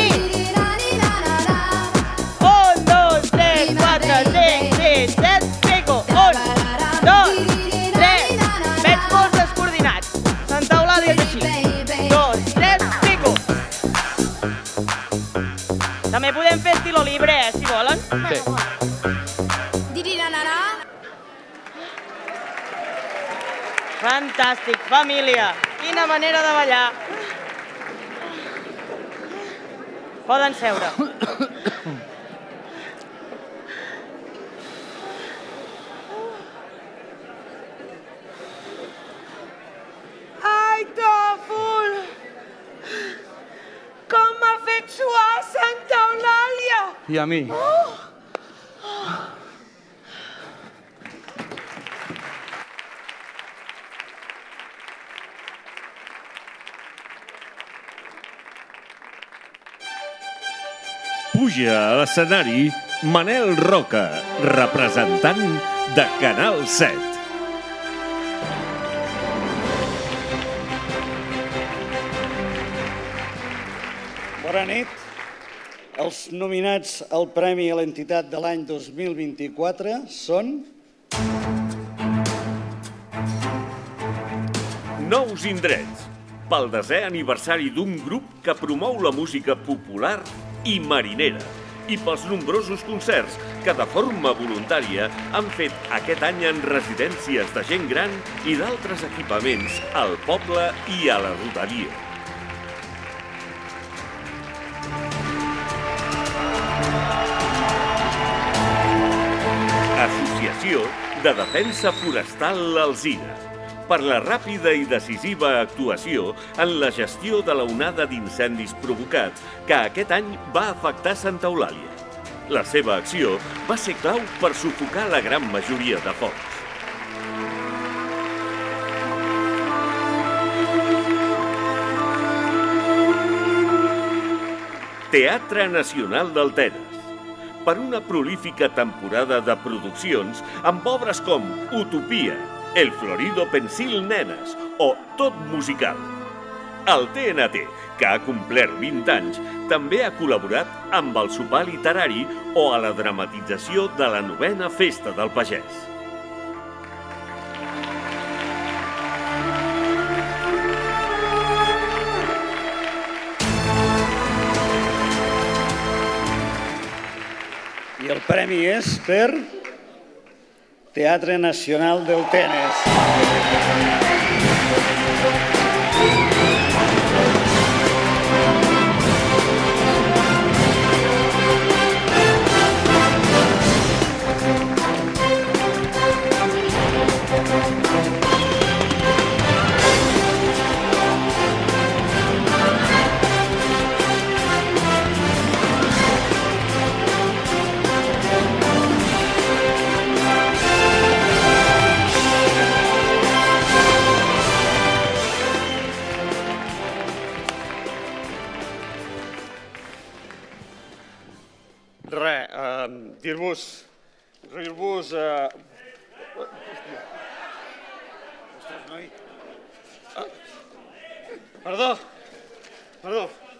Un, dos, tres, quatre, cinc, sis, set, pico. Un, dos, tres. Veig molts descoordinats. Santa Eulàlia és així. Dos, tres, pico. També podem fer estilo libre, eh, si volen. Sí. Fantàstic, família. Quina manera de ballar. Poden seure. Ai, Tòfol. Com m'ha fet suar Santa Eulàlia. I a mi? puja a l'escenari Manel Roca, representant de Canal set. Bona nit. Els nominats al Premi a l'Entitat de l'any dos mil vint-i-quatre són... Nous indrets, pel desè aniversari d'un grup que promou la música popular i marinera, i pels nombrosos concerts que de forma voluntària han fet aquest any en residències de gent gran i d'altres equipaments al poble i a la rodalia. Associació de Defensa Forestal Alzina, per la ràpida i decisiva actuació en la gestió de la onada d'incendis provocats que aquest any va afectar Santa Eulàlia. La seva acció va ser clau per sufocar la gran majoria de focs. Teatre Nacional d'Altenes, per una prolífica temporada de produccions amb obres com Utopia, El Florido Pensil Nenes o Tot Musical. El T N T, que ha complert vint anys, també ha col·laborat amb el sopar literari o a la dramatització de la novena Festa del Pagès. I el premi és per Teatre Nacional del Tenes. Res, dir-vos... dir-vos... Ostres, noi. Perdó, perdó.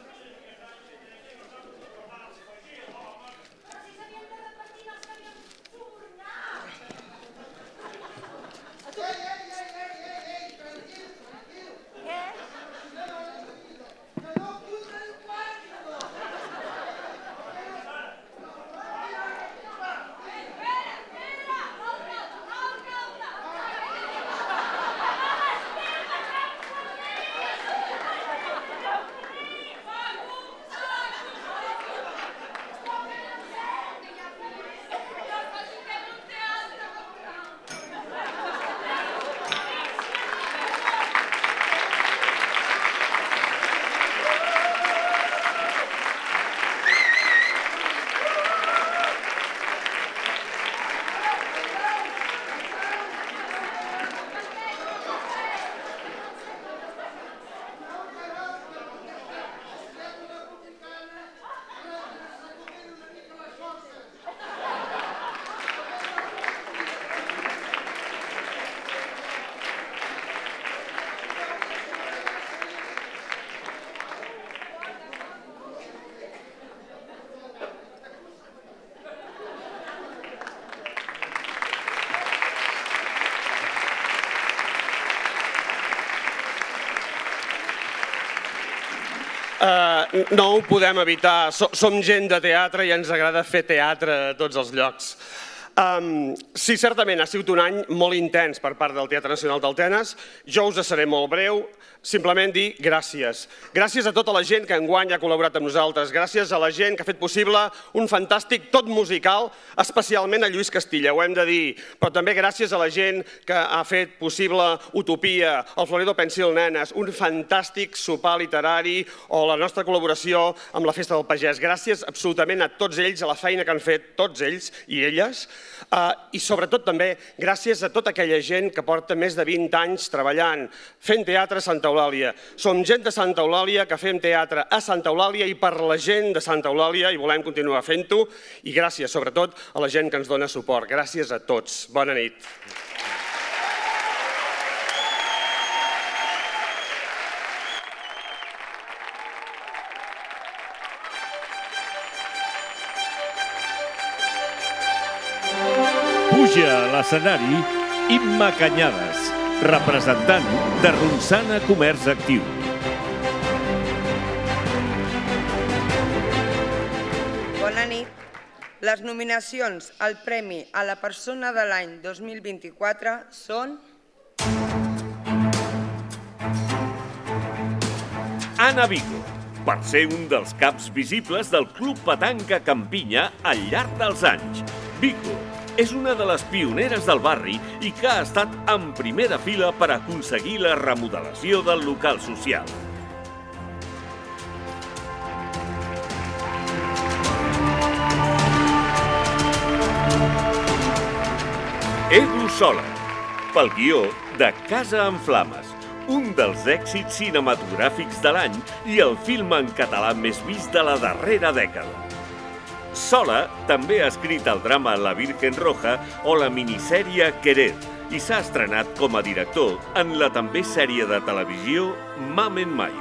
No ho podem evitar, som gent de teatre i ens agrada fer teatre a tots els llocs. Sí, certament ha sigut un any molt intens per part del Teatre Nacional d'Altenes. Jo us seré molt breu, simplement dir gràcies. Gràcies a tota la gent que enguany ha col·laborat amb nosaltres, gràcies a la gent que ha fet possible un fantàstic tot musical, especialment a Lluís Castilla, ho hem de dir, però també gràcies a la gent que ha fet possible Utopia, el Florido Pensil Nenes, un fantàstic sopar literari o la nostra col·laboració amb la Festa del Pagès. Gràcies absolutament a tots ells, a la feina que han fet tots ells i elles, I sobretot també gràcies a tota aquella gent que porta més de vint anys treballant, fent teatre a Santa Eulàlia. Som gent de Santa Eulàlia que fem teatre a Santa Eulàlia i per la gent de Santa Eulàlia i volem continuar fent-ho. I gràcies sobretot a la gent que ens dona suport. Gràcies a tots. Bona nit. Puja a l'escenari Imma Canyades, representant de Ronçana Comerç Actiu. Bona nit. Les nominacions al Premi a la Persona de l'any dos mil vint-i-quatre són... Anna Vigo, per ser un dels caps visibles del Club Petanca Campinya al llarg dels anys. Vigo és una de les pioneres del barri i que ha estat en primera fila per aconseguir la remodelació del local social. Edu Sola, pel guió de Casa en Flames, un dels èxits cinematogràfics de l'any i el film en català més vist de la darrera dècada. Sola també ha escrit el drama La Virgen Roja o la minissèrie Querer i s'ha estrenat com a director en la també sèrie de televisió Mam en Mayo.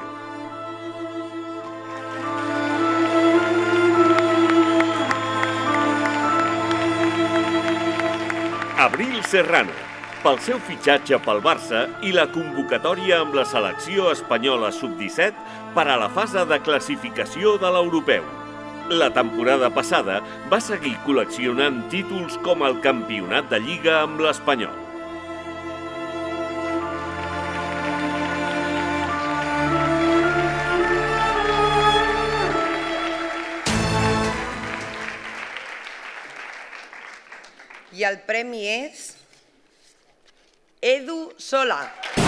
Abril Serrano, pel seu fitxatge pel Barça i la convocatòria amb la selecció espanyola sub disset per a la fase de classificació de l'europeu. La temporada passada va seguir col·leccionant títols com el Campionat de Lliga amb l'Espanyol. I el premi és... Edu Sola.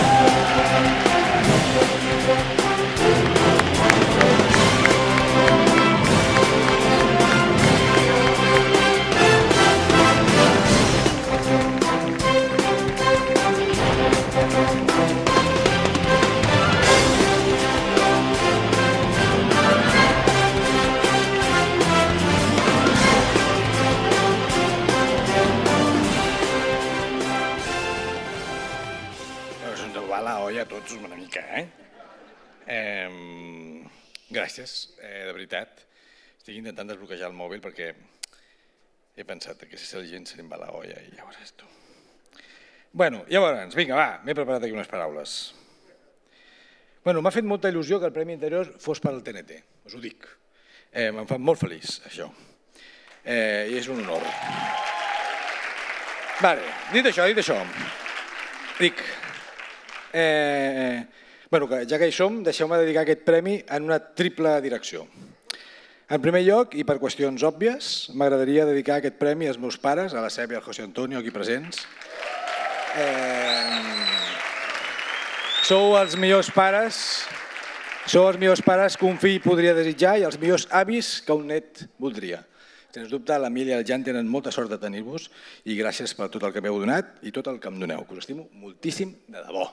La olla a tots una mica, eh? eh gràcies, eh, de veritat. Estic intentant desbloquejar el mòbil perquè he pensat que si la gent se li va la olla i ja veuràs tu. Bueno, llavors, vinga, va, m'he preparat aquí unes paraules. Bueno, m'ha fet molta il·lusió que el Premi Interior fos per al T N T, us ho dic. Eh, Me'n fa molt feliç, això. Eh, I és un honor. Vale, dit això, dit això, dic... Eh, bueno, ja que hi som, deixeu-me dedicar aquest premi en una triple direcció. En primer lloc, i per qüestions òbvies, m'agradaria dedicar aquest premi als meus pares, a la Seb i al José Antonio, aquí presents. Eh, sou els millors pares, sou els millors pares que un fill podria desitjar i els millors avis que un net voldria. Sens dubte, l'Emília i el Jan tenen molta sort de tenir-vos i gràcies per tot el que m'heu donat i tot el que em doneu, que us estimo moltíssim de debò.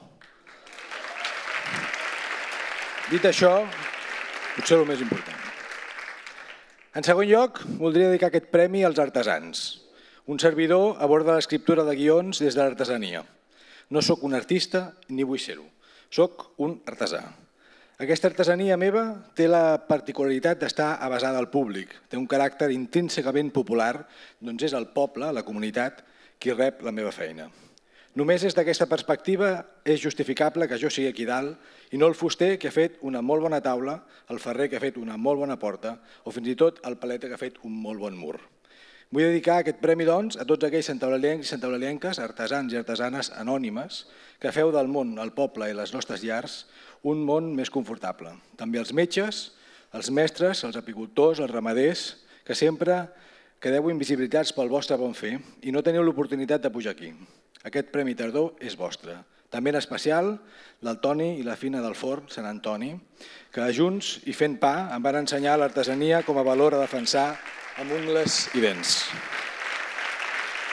Dit això, potser el més important. En segon lloc, voldria dedicar aquest premi als artesans. Un servidor aborda l'escriptura de guions des de l'artesania. No sóc un artista ni vull ser-ho. Sóc un artesà. Aquesta artesania meva té la particularitat d'estar avasada al públic. Té un caràcter intrínsecament popular, doncs és el poble, la comunitat, qui rep la meva feina. Només des d'aquesta perspectiva és justificable que jo sigui aquí dalt i no el fuster que ha fet una molt bona taula, el ferrer que ha fet una molt bona porta o fins i tot el paleta que ha fet un molt bon mur. Vull dedicar aquest premi, doncs, a tots aquells santaolaliencs i santaolalienques, artesans i artesanes anònimes, que feu del món, el poble i les nostres llars un món més confortable. També els metges, els mestres, els apicultors, els ramaders, que sempre quedeu invisibilitzats pel vostre bon fer i no teniu l'oportunitat de pujar aquí. Aquest Premi Tardor és vostre. També en especial del Toni i la Fina del Forn, Sant Antoni, que junts i fent pa em van ensenyar l'artesania com a valor a defensar amb ungles i dents.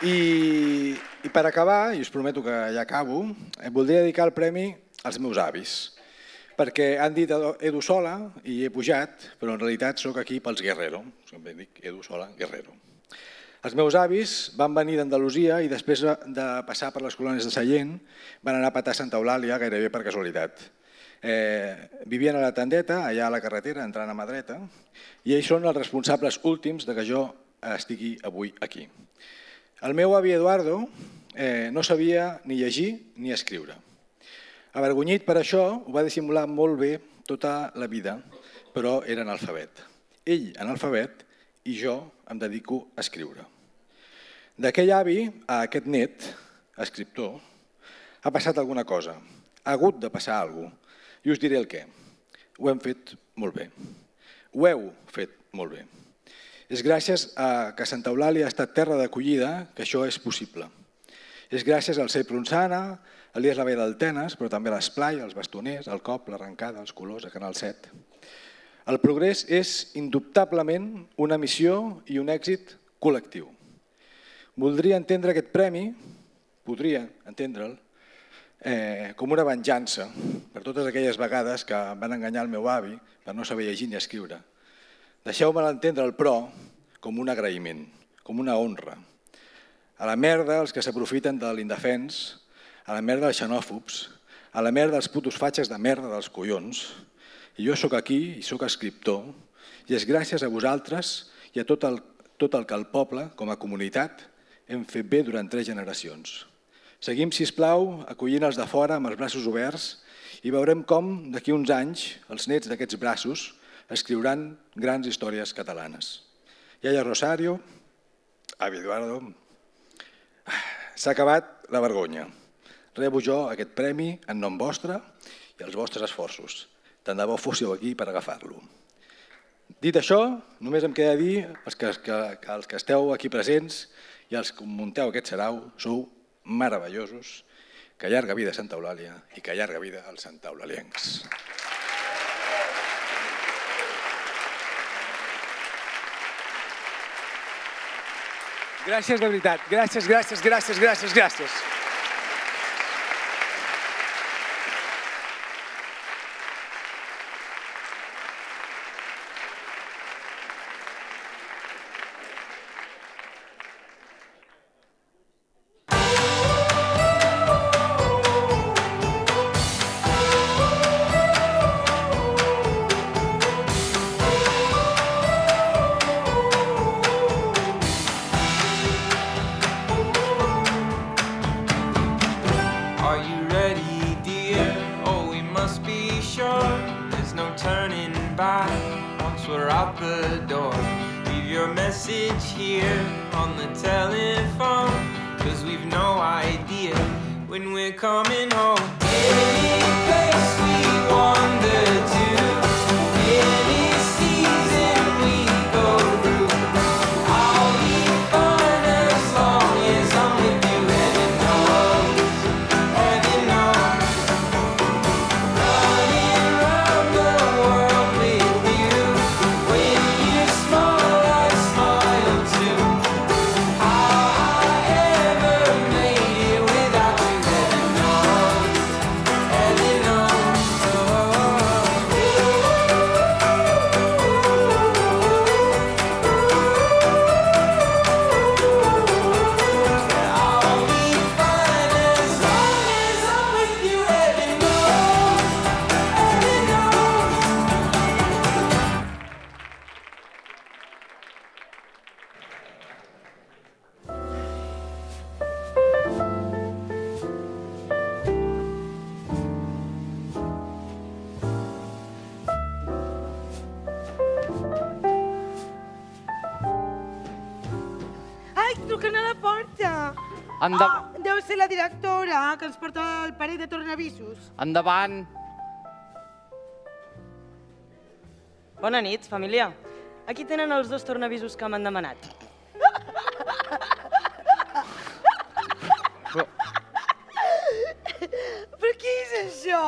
I, I per acabar, i us prometo que ja acabo, voldria dedicar el premi als meus avis, perquè han dit Edu Sola i he pujat, però en realitat sóc aquí pels Guerrero. Sempre dic Edu Sola, Guerrero. Els meus avis van venir d'Andalusia i després de passar per les colònies de Sallent van anar a petar a Santa Eulàlia gairebé per casualitat. Eh, vivien a la Tendeta, allà a la carretera, entrant a mà dreta, i ells són els responsables últims de que jo estigui avui aquí. El meu avi Eduardo eh, no sabia ni llegir ni escriure. Avergonyit per això, ho va dissimular molt bé tota la vida, però era analfabet. Ell analfabet i jo em dedico a escriure. D'aquell avi a aquest net, escriptor, ha passat alguna cosa. Ha hagut de passar alguna cosa. I us diré el què. Ho hem fet molt bé. Ho heu fet molt bé. És gràcies a que Santa Eulàlia ha estat terra d'acollida que això és possible. És gràcies al C E I Pronsana, a l'I E S La Vall d'Altenes, però també a l'Esplai, als Bastoners, al Cop, l'Arrencada, els Colors, a Canal set. El progrés és indubtablement una missió i un èxit col·lectiu. Voldria entendre aquest premi, podria entendre'l, Eh, com una venjança per totes aquelles vegades que van enganyar el meu avi per no saber llegir ni escriure. Deixeu-me entendre'l, però, com un agraïment, com una honra. A la merda els que s'aprofiten de l'indefens, a la merda dels xenòfobs, a la merda dels putos fatxes de merda dels collons. I jo sóc aquí i sóc escriptor i és gràcies a vosaltres i a tot el, tot el que el poble, com a comunitat, hem fet bé durant tres generacions. Seguim, sisplau, acollint els de fora amb els braços oberts i veurem com, d'aquí uns anys, els nets d'aquests braços escriuran grans històries catalanes. Iaia Rosario, avi Eduardo, s'ha acabat la vergonya. Rebo jo aquest premi en nom vostre i els vostres esforços. Tant de bo fóssiu aquí per agafar-lo. Dit això, només em queda dir als que, que, que els que esteu aquí presents i els que munteu aquest sarau sou meravellosos, que llarga vida a Santa Eulàlia i que llarga vida als santaeulaliencs. Gràcies de veritat, gràcies, gràcies, gràcies, gràcies, gràcies. Oh, deu ser la directora que ens porta el parell de tornavisos. Endavant. Bona nit, família. Aquí tenen els dos tornavisos que m'han demanat. Però... Però què és això?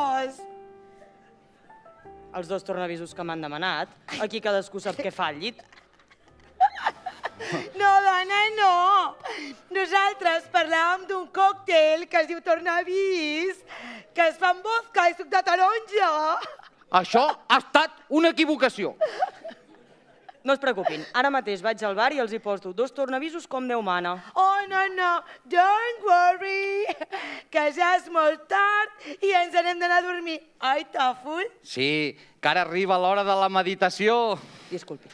Els dos tornavisos que m'han demanat. Aquí cadascú sap què fa al llit. No, dona, no. Nosaltres parlàvem d'un còctel que es diu tornavís, que es fa amb vodka i suc de taronja. Això ha estat una equivocació. No es preocupin, ara mateix vaig al bar i els hi poso dos tornavisos com Déu mana. Oh, no, no, don't worry, que ja és molt tard i ens n'hem d'anar a dormir. Ai, Tòfol? Sí, que ara arriba l'hora de la meditació. Disculpi.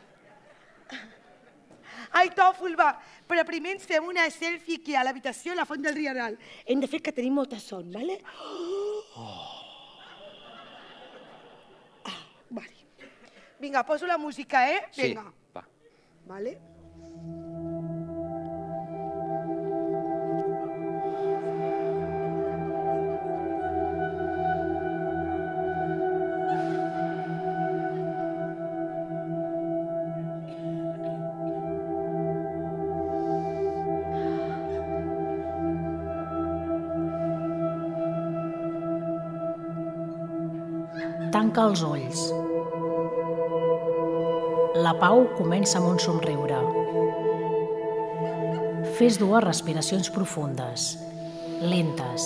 Ai, Tòfol, va, però primer ens fem una selfie aquí a l'habitació a la Font del Rieral. Hem de fer que tenim molta son, vale? Oh. Vinga, poso la música, eh? Vinga. Sí, va. Vale? Tanca els ulls. La pau comença amb un somriure. Fes dues respiracions profundes, lentes.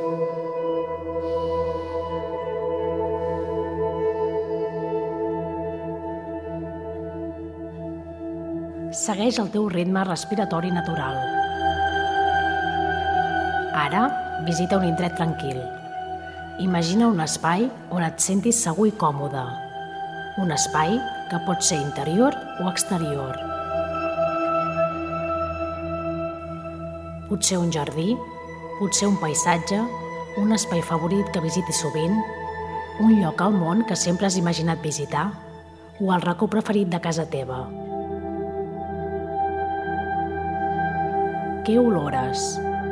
Segueix el teu ritme respiratori natural. Ara, visita un indret tranquil. Imagina un espai on et sentis segur i còmode. Un espai que pot ser interior o exterior. Potser un jardí, potser un paisatge, un espai favorit que visitis sovint, un lloc al món que sempre has imaginat visitar o el racó preferit de casa teva. Què olores?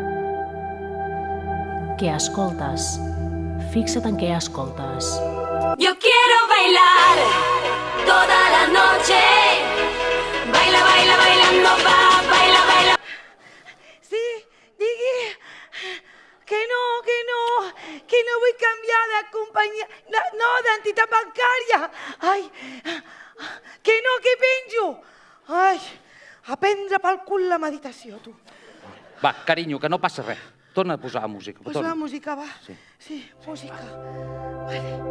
Què escoltes? Fixa't en què escoltes. Yo quiero bailar toda la noche. Baila, baila, bailando, va, baila, baila. Sí, digui que no, que no, que no vull canviar de companyia, no, d'entitat bancària. Ai, que no, que penjo. Ai, a prendre pel cul la meditació, tu. Va, carinyo, que no passa res. Torna a posar música. Posa la música, va. Sí, sí música. Vale.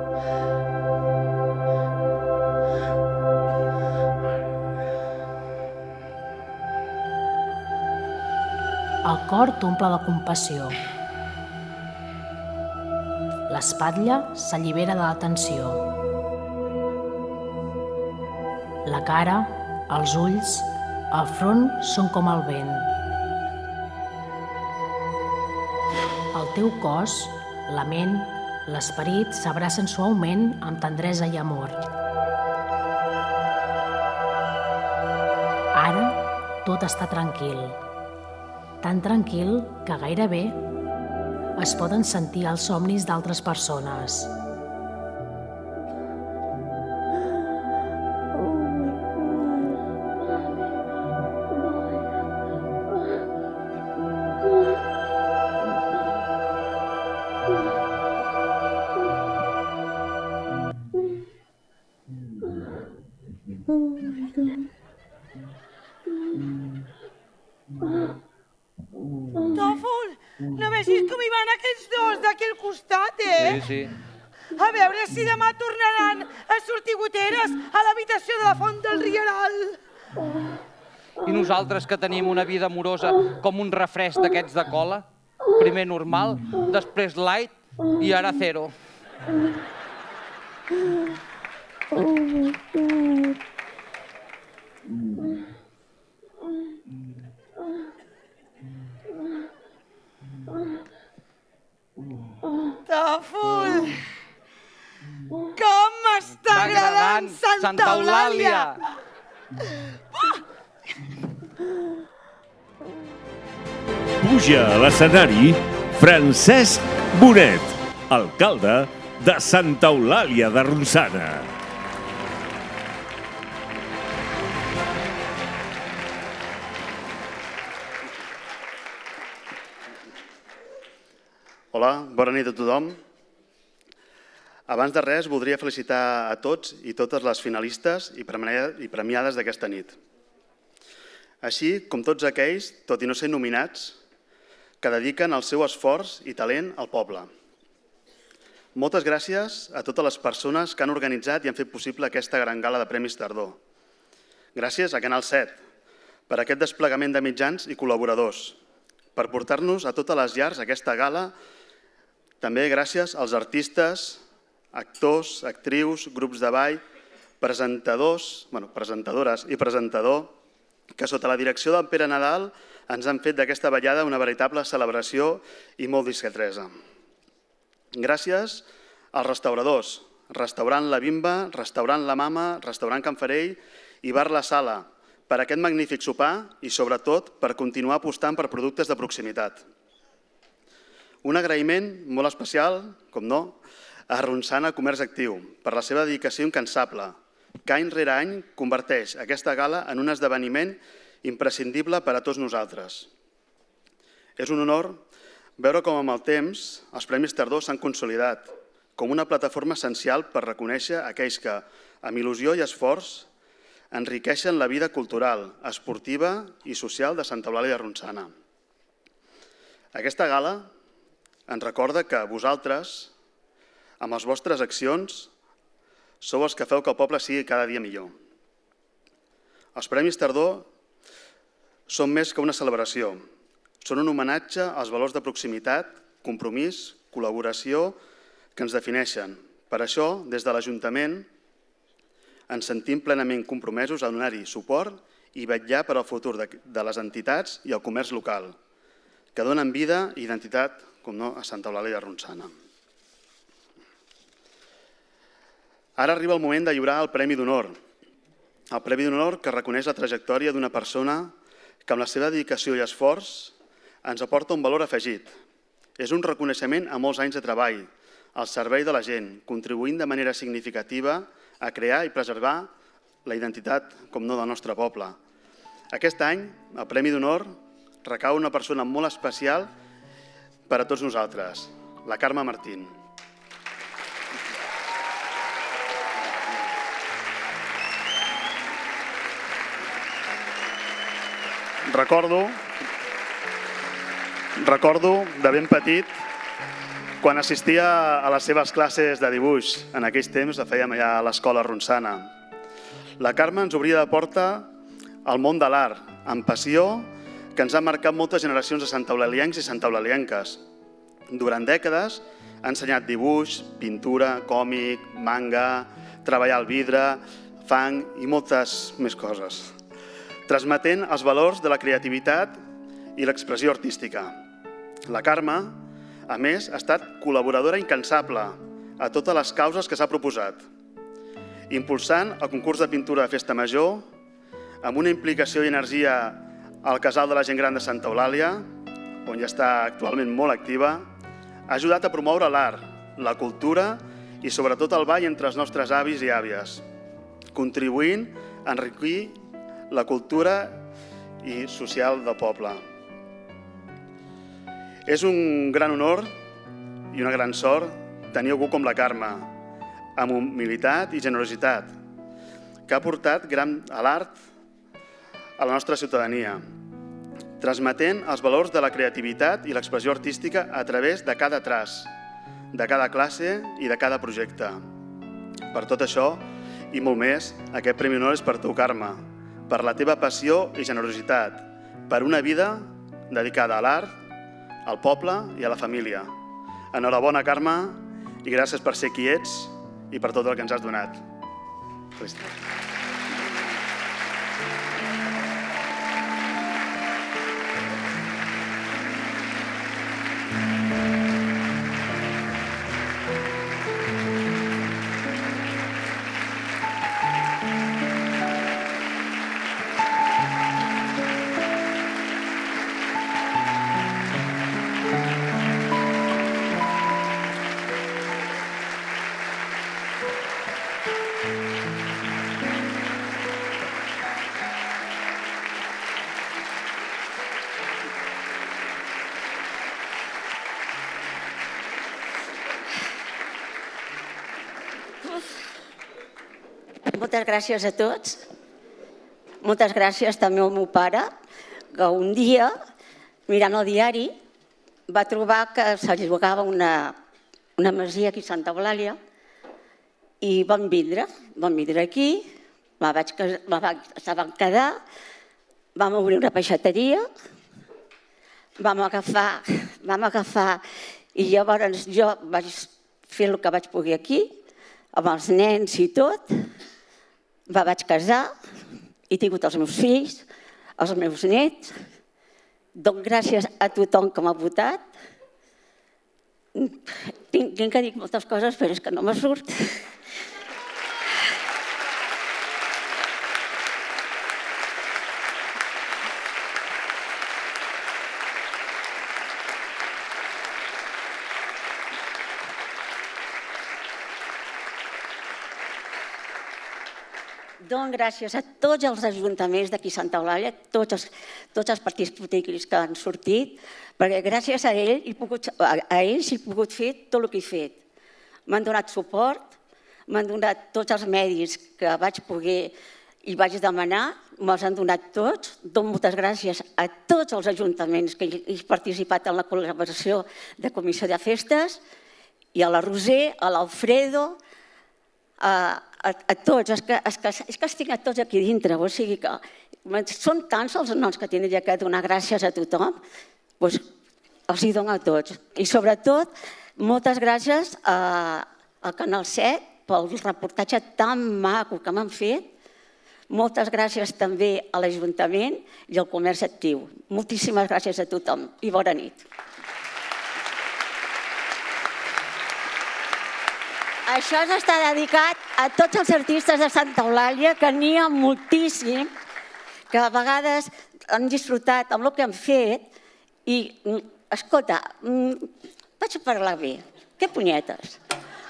El cor t'omple de compassió. L'espatlla s'allibera de la tensió. La cara, els ulls, el front són com el vent. El teu cos, la ment, l'esperit s'abracen suaument amb tendresa i amor. Ara tot està tranquil. Tan tranquil que gairebé es poden sentir els somnis d'altres persones. Tòfol, no vegis com hi van aquests dos d'aquí al costat, eh? Sí, sí. A veure si demà tornaran a sortir goteres a l'habitació de la Font del Rieral. I nosaltres que tenim una vida amorosa com un refresc d'aquests de cola, primer normal, després light i ara zero. Tòfol, com m'està agradant Santa Eulàlia! Puja a l'escenari Francesc Bonet, alcalde de Santa Eulàlia de Ronçana. Hola, bona nit a tothom. Abans de res, voldria felicitar a tots i totes les finalistes i premiades d'aquesta nit. així com tots aquells, tot i no ser nominats, que dediquen el seu esforç i talent al poble. Moltes gràcies a totes les persones que han organitzat i han fet possible aquesta gran gala de Premis Tardor. Gràcies a Canal set per aquest desplegament de mitjans i col·laboradors, per portar-nos a totes les llars aquesta gala. També gràcies als artistes, actors, actrius, grups de ball, presentadors, bueno, presentadores i presentador, que sota la direcció d'en Pere Nadal ens han fet d'aquesta ballada una veritable celebració i molt discretresa. Gràcies als restauradors, Restaurant La Bimba, Restaurant La Mama, Restaurant Can Farell i Bar La Sala, per aquest magnífic sopar i, sobretot, per continuar apostant per productes de proximitat. Un agraïment molt especial, com no, a Ronçana Comerç Actiu, per la seva dedicació incansable, que any rere any converteix aquesta gala en un esdeveniment imprescindible per a tots nosaltres. És un honor veure com amb el temps els Premis Tardor s'han consolidat com una plataforma essencial per reconèixer aquells que, amb il·lusió i esforç, enriqueixen la vida cultural, esportiva i social de Santa Eulàlia de Ronçana. Aquesta gala ens recorda que vosaltres, amb les vostres accions, sou els que feu que el poble sigui cada dia millor. Els Premis Tardor són més que una celebració. Són un homenatge als valors de proximitat, compromís, col·laboració que ens defineixen. Per això, des de l'Ajuntament, ens sentim plenament compromesos a donar-hi suport i vetllar per al futur de les entitats i el comerç local, que donen vida i identitat, com no, a Santa Eulàlia de Ronçana. Ara arriba el moment de lliurar el Premi d'Honor. El Premi d'Honor que reconeix la trajectòria d'una persona que amb la seva dedicació i esforç ens aporta un valor afegit. És un reconeixement a molts anys de treball, al servei de la gent, contribuint de manera significativa a crear i preservar la identitat, com no, del nostre poble. Aquest any, el Premi d'Honor recau una persona molt especial per a tots nosaltres, la Carme Martín. Recordo, recordo de ben petit, quan assistia a les seves classes de dibuix, en aquells temps la fèiem allà a l'escola ronçana. La Carme ens obria de porta al món de l'art, amb passió, que ens ha marcat moltes generacions de santaeulaliencs i santaeulalienques. Durant dècades ha ensenyat dibuix, pintura, còmic, manga, treballar el vidre, fang i moltes més coses, transmetent els valors de la creativitat i l'expressió artística. La Carme, a més, ha estat col·laboradora incansable a totes les causes que s'ha proposat, impulsant el concurs de pintura de Festa Major, amb una implicació i energia al Casal de la Gent Gran de Santa Eulàlia, on ja està actualment molt activa, ha ajudat a promoure l'art, la cultura i sobretot el ball entre els nostres avis i àvies, contribuint a enriquir la cultura i social del poble. És un gran honor i una gran sort tenir algú com la Carme, amb humilitat i generositat, que ha portat gran a l'art a la nostra ciutadania, transmetent els valors de la creativitat i l'expressió artística a través de cada traç, de cada classe i de cada projecte. Per tot això, i molt més, aquest Premi d'Honor és per tu, Carme, per la teva passió i generositat, per una vida dedicada a l'art, al poble i a la família. Enhorabona, Carme, i gràcies per ser qui ets i per tot el que ens has donat. Felicitats. Moltes gràcies a tots. moltes gràcies també al meu pare, que un dia, mirant el diari, va trobar que se li jugava una, una masia aquí a Santa Eulàlia i vam vindre, vam vindre aquí, me vaig, me vaig, se van quedar, vam obrir una peixateria, vam agafar, vam agafar i llavors jo vaig fer el que vaig poder aquí, amb els nens i tot, me vaig casar, he tingut els meus fills, els meus nets, dono gràcies a tothom que m'ha votat. Tinc que dir moltes coses, però és que no me surt. Dono gràcies a tots els ajuntaments d'aquí a Santa Eulàlia, tots els, tots els partits polítics que han sortit, perquè gràcies a, ell, he pogut, a ells he pogut fer tot el que he fet. M'han donat suport, m'han donat tots els medis que vaig poder i vaig demanar, me'ls han donat tots. Dono moltes gràcies a tots els ajuntaments que he participat en la col·laboració de Comissió de Festes, i a la Roser, a l'Alfredo, a, a, a tots, és que, és, que, és que els tinc a tots aquí dintre, o sigui que són tants els noms que tindria que donar gràcies a tothom, doncs els hi dono a tots. I sobretot, moltes gràcies a, al Canal set pel reportatge tan maco que m'han fet, moltes gràcies també a l'Ajuntament i al Comerç Actiu. Moltíssimes gràcies a tothom i bona nit. Això està dedicat a tots els artistes de Santa Eulàlia, que n'hi ha moltíssim, que a vegades han disfrutat amb el que han fet i, escolta, vaig a parlar bé, que punyetes.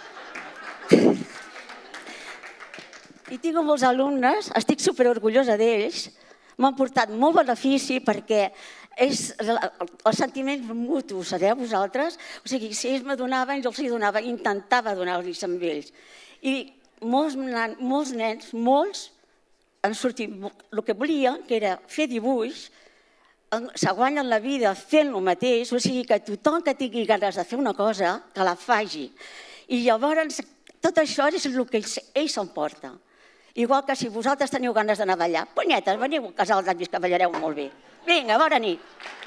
I tinc molts alumnes, estic superorgullosa d'ells, m'han portat molt benefici perquè és el sentiment mutu, sabeu vosaltres? O sigui, si ells me donaven, jo els hi donava, intentava donar-los amb ells. I molts, molts nens, molts, han sortit el que volien, que era fer dibuix, se guanyen la vida fent el mateix, o sigui que tothom que tingui ganes de fer una cosa, que la faci. I llavors tot això és el que ells s'emporten. Igual que si vosaltres teniu ganes d'anar a ballar, punyetes, veniu a casar els avis que ballareu molt bé. Vinga, bona nit.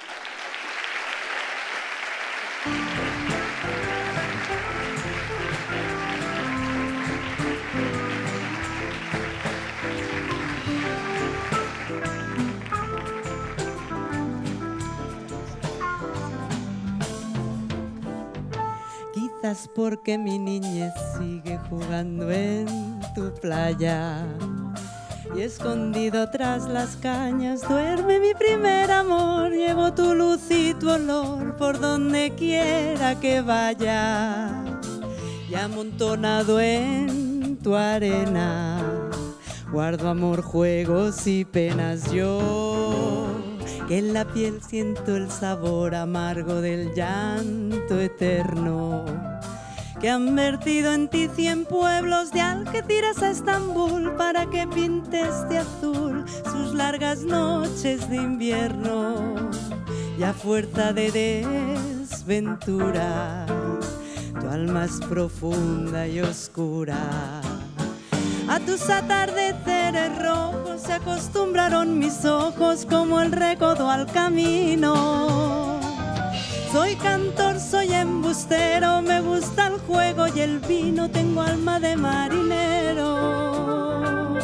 Quizás porque mi niñez sigue jugando en tu playa y escondido tras las cañas duerme mi primer amor. Llevo tu luz y tu olor por donde quiera que vaya y amontonado en tu arena guardo amor, juegos y penas yo, que en la piel siento el sabor amargo del llanto eterno, que han vertido en ti cien pueblos de Algeciras a Estambul para que pintes de azul sus largas noches de invierno. Y a fuerza de desventuras tu alma es profunda y oscura. A tus atardeceres rojos se acostumbraron mis ojos como el recodo al camino. Soy cantor, soy embustero, me gusta el juego y el vino, tengo alma de marinero.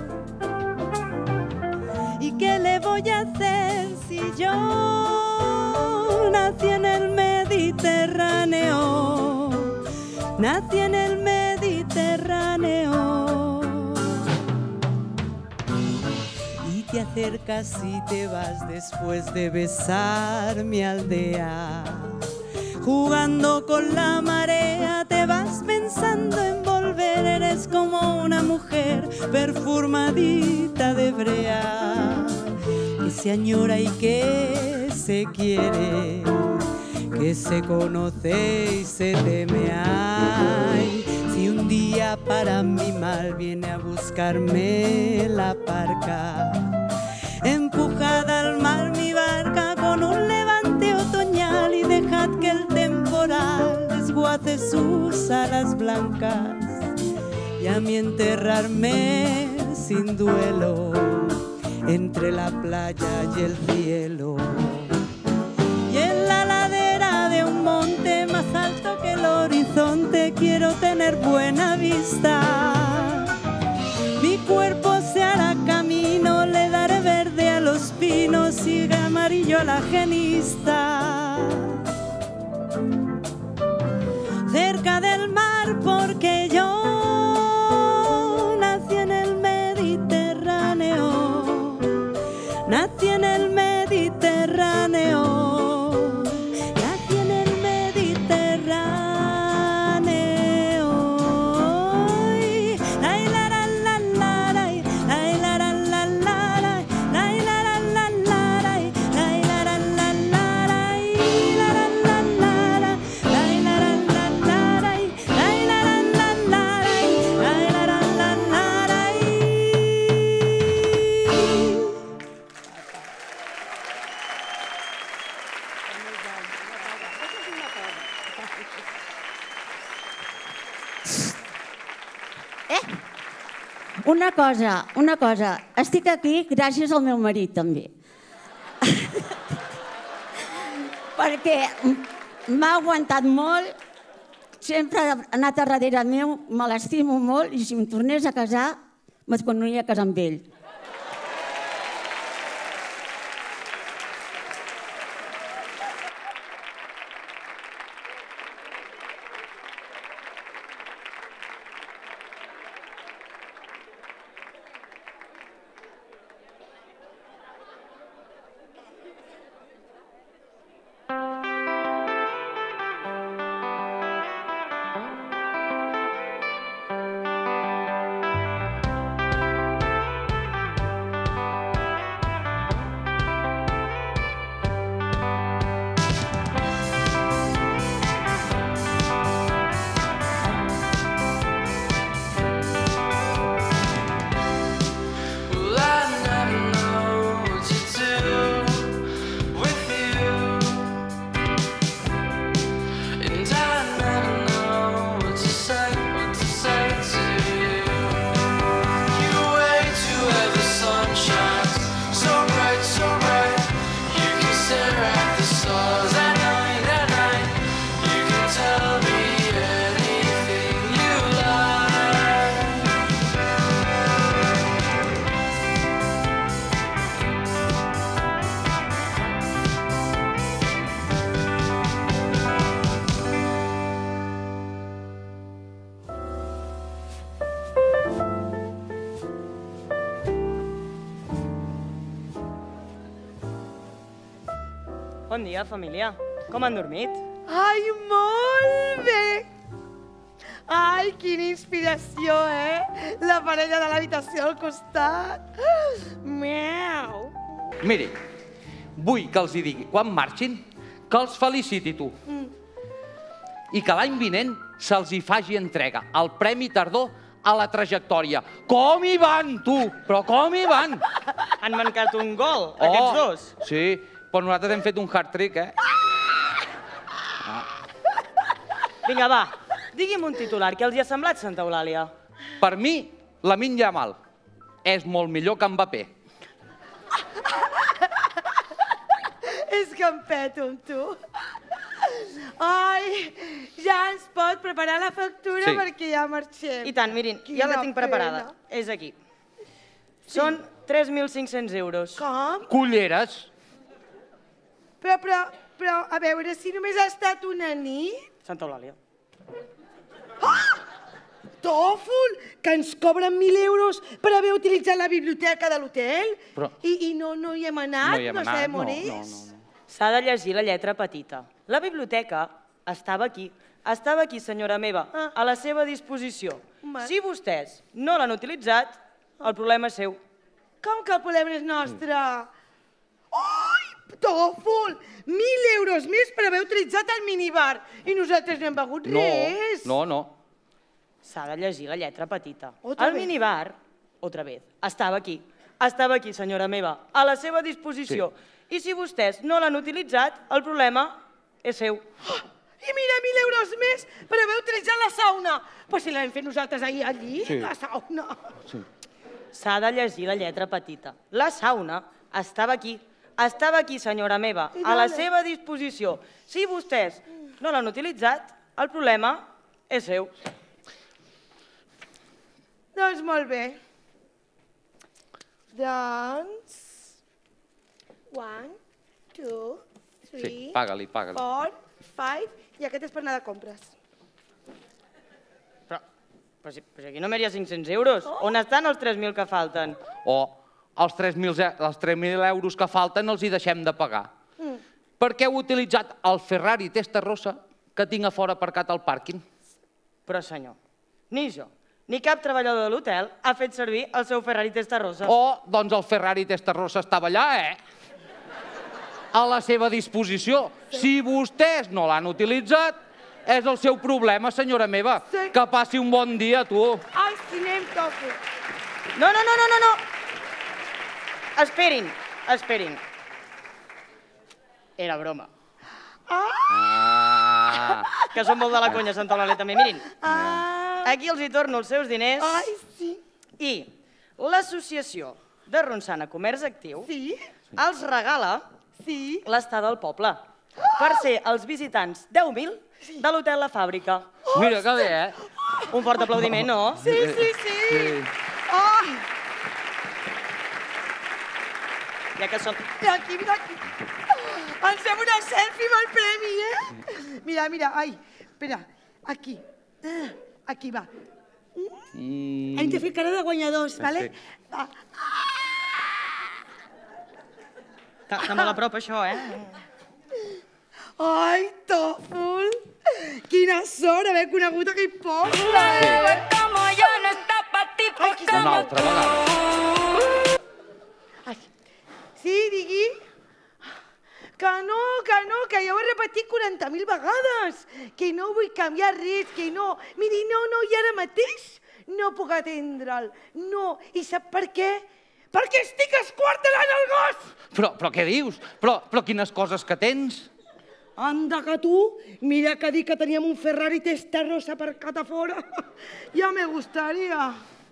¿Y qué le voy a hacer si yo nací en el Mediterráneo? Nací en el Mediterráneo. Te acercas y te vas después de besar mi aldea. Jugando con la marea te vas pensando en volver. Eres como una mujer perfumadita de brea, que se añora y que se quiere, que se conoce y se teme. Ay, si un día para mi mal viene a buscarme la parca. Empujada al mar mi barca con un levante otoñal y dejad que el temporal desguace sus alas blancas y a mí enterrarme sin duelo entre la playa y el cielo. Y en la ladera de un monte más alto que el horizonte quiero tener buena vista. Mi cuerpo se hará camino, le daré verde a los pinos y amarillo a la genista. Cerca del mar porque yo nací en el Mediterráneo, nací en el Mediterráneo, nací en el Mediterráneo. Ay, la, la, la, la, la, ay, la, la, la, la, la, ay, la, la, la, la, la, ay, la, la, la, la, la, ay, la, la, la, la, la, ay, la, la, la, la, la, ay, la, la, la, la, ay, la, la, la, la, ay. Eh? Una cosa, una cosa. Estic aquí gràcies al meu marit, també. Perquè m'ha aguantat molt, sempre ha anat a darrere meu, me l'estimo molt i si em tornés a casar, me'n tornaria a casar amb ell. Bon dia, família. Com han dormit? Ai, molt bé! Ai, quina inspiració, eh? La parella de l'habitació al costat. Miau! Miri, vull que els hi digui, quan marxin, que els feliciti tu. I que l'any vinent se'ls hi faci entrega el Premi Tardor a la trajectòria. Com hi van, tu? Però com hi van? Han mancat un gol, aquests dos? Sí, però nosaltres hem fet un hat-trick, eh? Vinga, va, digui'm un titular. Què els hi ha semblat Santa Eulàlia? Per mi, Lamine Yamal és molt millor que Mbappé. És que em peto amb tu. Ai, ja ens pot preparar la factura Sí. perquè ja marxem. I tant, mirin, ja la tinc preparada. És aquí. Són tres mil cinc-cents euros. Com? Culleres. Però, però, però, a veure, si només ha estat una nit... Santa Eulàlia. Tòfol, que ens cobren mil euros per haver utilitzat la biblioteca de l'hotel? Però- I, I no, no hi hem anat? No hi hem no anat, sabem on no, és? no, no, S'ha de llegir la lletra petita. La biblioteca estava aquí. Estava aquí, senyora meva, a la seva disposició. Si vostès no l'han utilitzat, el problema és seu. Com que el problema és nostre? Ai, Tòfol! Mil euros més per haver utilitzat el minibar. I nosaltres no hem begut No, res. no, no. S'ha de llegir la lletra petita. El minibar, otra vez, estava aquí. Estava aquí, senyora meva, a la seva disposició. I si vostès no l'han utilitzat, el problema és seu. I mira, mil euros més per haver utilitzat la sauna. Però si l'hem fet nosaltres ahir allí, la sauna. S'ha de llegir la lletra petita. La sauna estava aquí. Estava aquí, senyora meva, a la seva disposició. Si vostès no l'han utilitzat, el problema és seu. Doncs molt bé. Doncs... One, two, three... Sí, paga-li, paga-li. Four, five... I aquest és per anar de compres. Però, però, si, però si aquí només hi ha cinc-cents euros. On estan els tres mil que falten? O els tres mil euros que falten els hi deixem de pagar. Mm. Perquè heu utilitzat el Ferrari Testarossa que tinc a fora aparcat al pàrquing. Però, senyor, ni jo, ni cap treballador de l'hotel ha fet servir el seu Ferrari Testarossa. O, doncs el Ferrari Testarossa estava allà, eh? A la seva disposició. Si vostès no l'han utilitzat, és el seu problema, senyora meva. Que passi un bon dia, tu. Ai, si anem, Tofu. No, no, no, no, no, no. Esperin, esperin. Era broma. Ah! Que som molt de la conya, Santa Eulàlia, també. Mirin, aquí els hi torno els seus diners. Ai, sí. I l'associació de Ronçana Comerç Actiu els regala l'estada al poble per ser els visitants deu mil de l'hotel La Fàbrica. Mira que bé, eh? Un fort aplaudiment, no? Sí, sí, sí. Ai! Ja que som... Mira aquí, mira aquí. Ens fem una selfie amb el premi, eh? Mira, mira, ai, espera, aquí. Aquí, va. Hem de fer cara de guanyadors, vale? Va. Està molt a prop, això, eh? Ai, Tòfol! Quina sort haver conegut aquell poble, eh? Una altra vegada. Sí, digui? Que no, que no, que ja ho he repetit quaranta mil vegades. Que no vull canviar res, que no. Miri, no, no, i ara mateix no puc atendre'l. No, i sap per què? Perquè estic esquartelant el gos! Però, però què dius? Però, però quines coses que tens? Anda que tu, mira que dir que teníem un Ferrari Testarossa aparcat a fora. Ja me gustaría.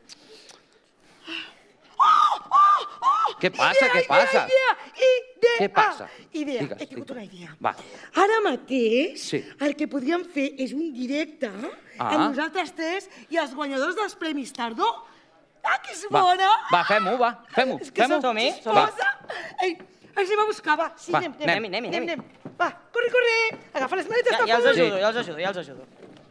Què passa, què passa? Idea, idea, Què passa? Idea, Digues, he tingut una idea. Va. Ara mateix, Sí. el que podríem fer és un directe Ah. amb nosaltres tres i els guanyadors dels Premis Tardor. Ah, que és Va, bona! va, fem-ho, va, fem-ho. És que fem-ho. som xisposa. Ei, ens anem a buscar, va. Sí, Va, anem, anem. anem, anem, anem. Va, corre, corre. Agafa les maletes, Ja, ja els Tòfol. ajudo, ja els ajudo, ja els ajudo.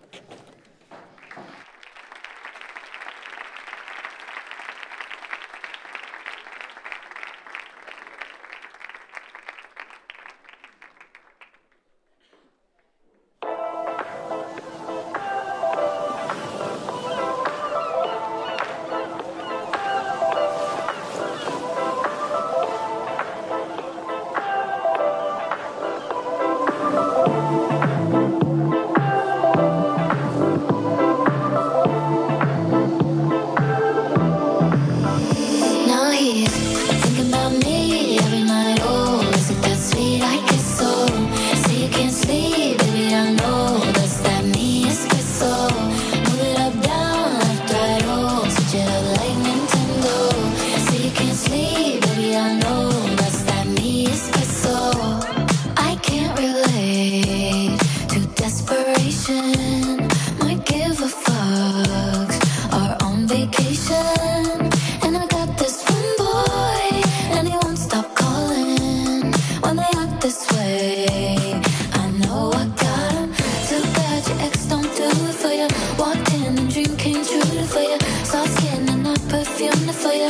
Now he's thinking about me every night. Oh, is it that sweet? I guess so. Say you can't sleep, baby, I know. That's that me espresso. Move it up, down, left, right, oh. Switch it up like Nintendo. Say you can't sleep, baby, I know. That's that me espresso. I can't relate to desperation. Might give a fuck. Are on vacation. And I got this one boy, and he won't stop calling when they act this way. I know I got him. Too bad your ex don't do it for you. Walked in and dream came true for you. Soft skin and I perfumed it for you.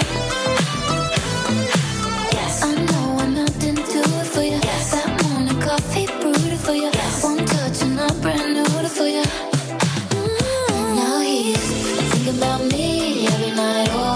Yes, I know I'm out to do it for you. Yes, that morning coffee brewed it for you. Yes, one touch and I brand new it for you. Mm. Now he's thinking about me every night. Oh,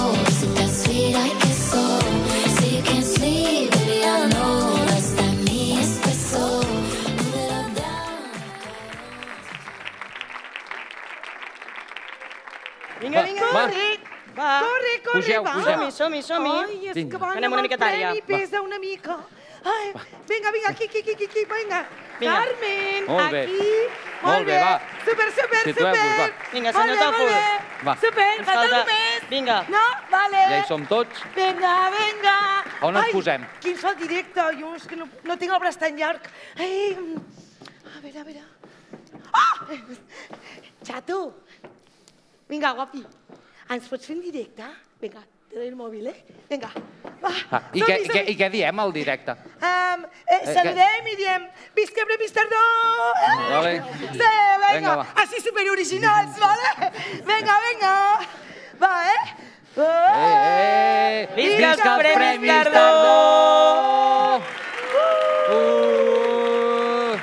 Vinga, vinga. Corre, Va. corre, corre, Pugeu, va. pugeu. Som-hi, som-hi, som-hi. Ai, és Vinga. que van Anem amb una el miqueta àrea. premi, pesa una mica. Ai, vinga, vinga, aquí, aquí, aquí, aquí, vinga. Vinga. Carmen, Molt bé. aquí. Molt bé, va. Super, super, Situeu-vos, super. va. Vinga, Molt senyor bé, Tòfol. molt bé. Va. Super, Ens falta falta- només. Vinga. No? Vale. Ja hi som tots. Vinga, vinga. On ens Ai, posem? Quin fa el directe? Jo és que no, no tinc el braç tan llarg. Ai, a veure, a veure. Ah! Xato. Vinga, guapi. Ens pots fer en directe? Vinga, te doy el mòbil, eh? Vinga, va. Ah, i, què, i, què, I què diem al directe? Um, eh, Eh, saludem i diem visca Premis Tardor! Vale. Sí, Vinga, vinga, va. així superoriginals, vale? Vinga, vinga. Va, eh? Eh, eh, Visca els Premis Tardor! Uh!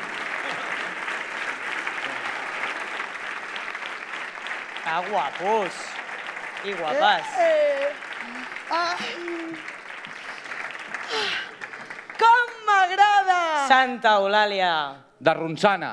Ah, guapos. I guapes. Eh, ai. Com m'agrada! Santa Eulàlia. De Ronçana.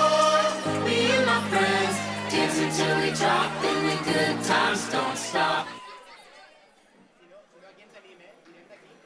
Till we drop and the good times don't stop.